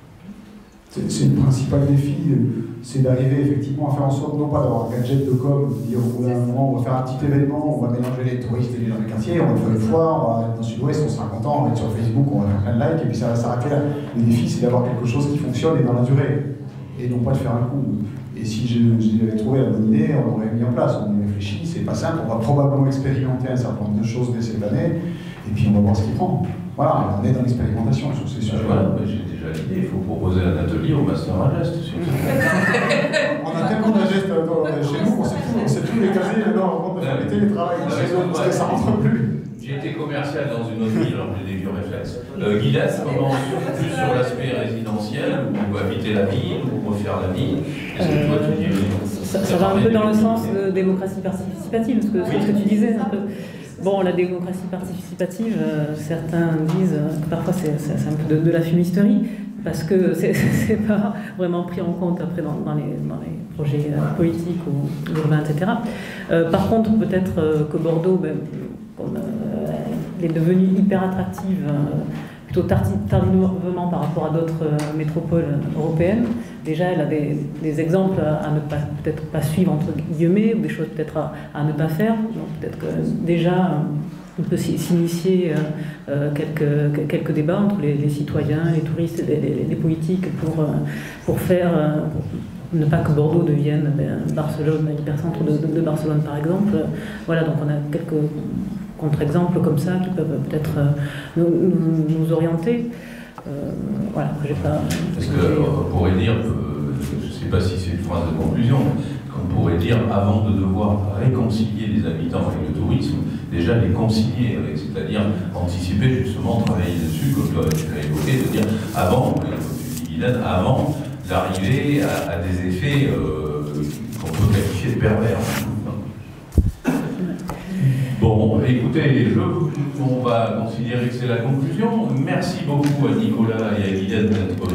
C'est le principal défi, c'est d'arriver effectivement à faire en sorte, non pas d'avoir un gadget de com, de dire au bout d'un moment on va faire un petit événement, on va mélanger les touristes et les gens du quartier, on va faire une foire, on va être dans le sud-ouest, on sera content, on va être sur Facebook, on va faire plein de likes, et puis ça va s'arrêter là. Le défi c'est d'avoir quelque chose qui fonctionne et dans la durée, et non pas de faire un coup. Et si j'avais trouvé la bonne idée, on l'aurait mis en place, on y réfléchit, c'est pas simple, on va probablement expérimenter un certain nombre de choses dès cette année, et puis on va voir ce qu'il prend. Voilà, on est dans l'expérimentation sur ces sujets. Voilà, j'ai déjà l'idée, il faut proposer un atelier au Master à Geste sur ça. On a tellement d'Agest chez nous, on sait tous les caser, alors on peut faire les télétravail chez eux, parce que ça rentre plus. J'ai été commercial dans une autre ville, alors j'ai des vieux réflexes. Guylaine, comment plus sur l'aspect résidentiel, ou habiter la ville, ou refaire la ville, est-ce que toi tu dirais ça va un peu dans le sens de démocratie participative, ce que tu disais un peu. Bon, la démocratie participative, certains disent que parfois c'est un peu de la fumisterie, parce que c'est pas vraiment pris en compte après dans les projets politiques ou urbains, etc. Par contre, peut-être que Bordeaux, comme elle est devenue hyper attractive, plutôt tardivement par rapport à d'autres métropoles européennes. Déjà, elle a des exemples à ne pas, peut-être pas suivre, entre guillemets, ou des choses peut-être à ne pas faire. Donc peut-être que déjà, on peut s'initier quelques débats entre les citoyens, les touristes, les politiques pour faire... ne pas que Bordeaux devienne Barcelone, l'hypercentre de Barcelone par exemple. Voilà, donc on a contre-exemples comme ça qui peuvent peut-être nous orienter. Voilà, j'ai pas... Parce qu'on pourrait dire, je ne sais pas si c'est une phrase de conclusion, qu'on pourrait dire, avant de devoir réconcilier les habitants avec le tourisme, déjà les concilier avec, c'est-à-dire anticiper justement, travailler dessus, comme tu as évoqué, de dire avant, avant d'arriver à des effets qu'on peut qualifier de pervers. Bon, écoutez, on va considérer que c'est la conclusion. Merci beaucoup à Nicolas et à Guylaine d'être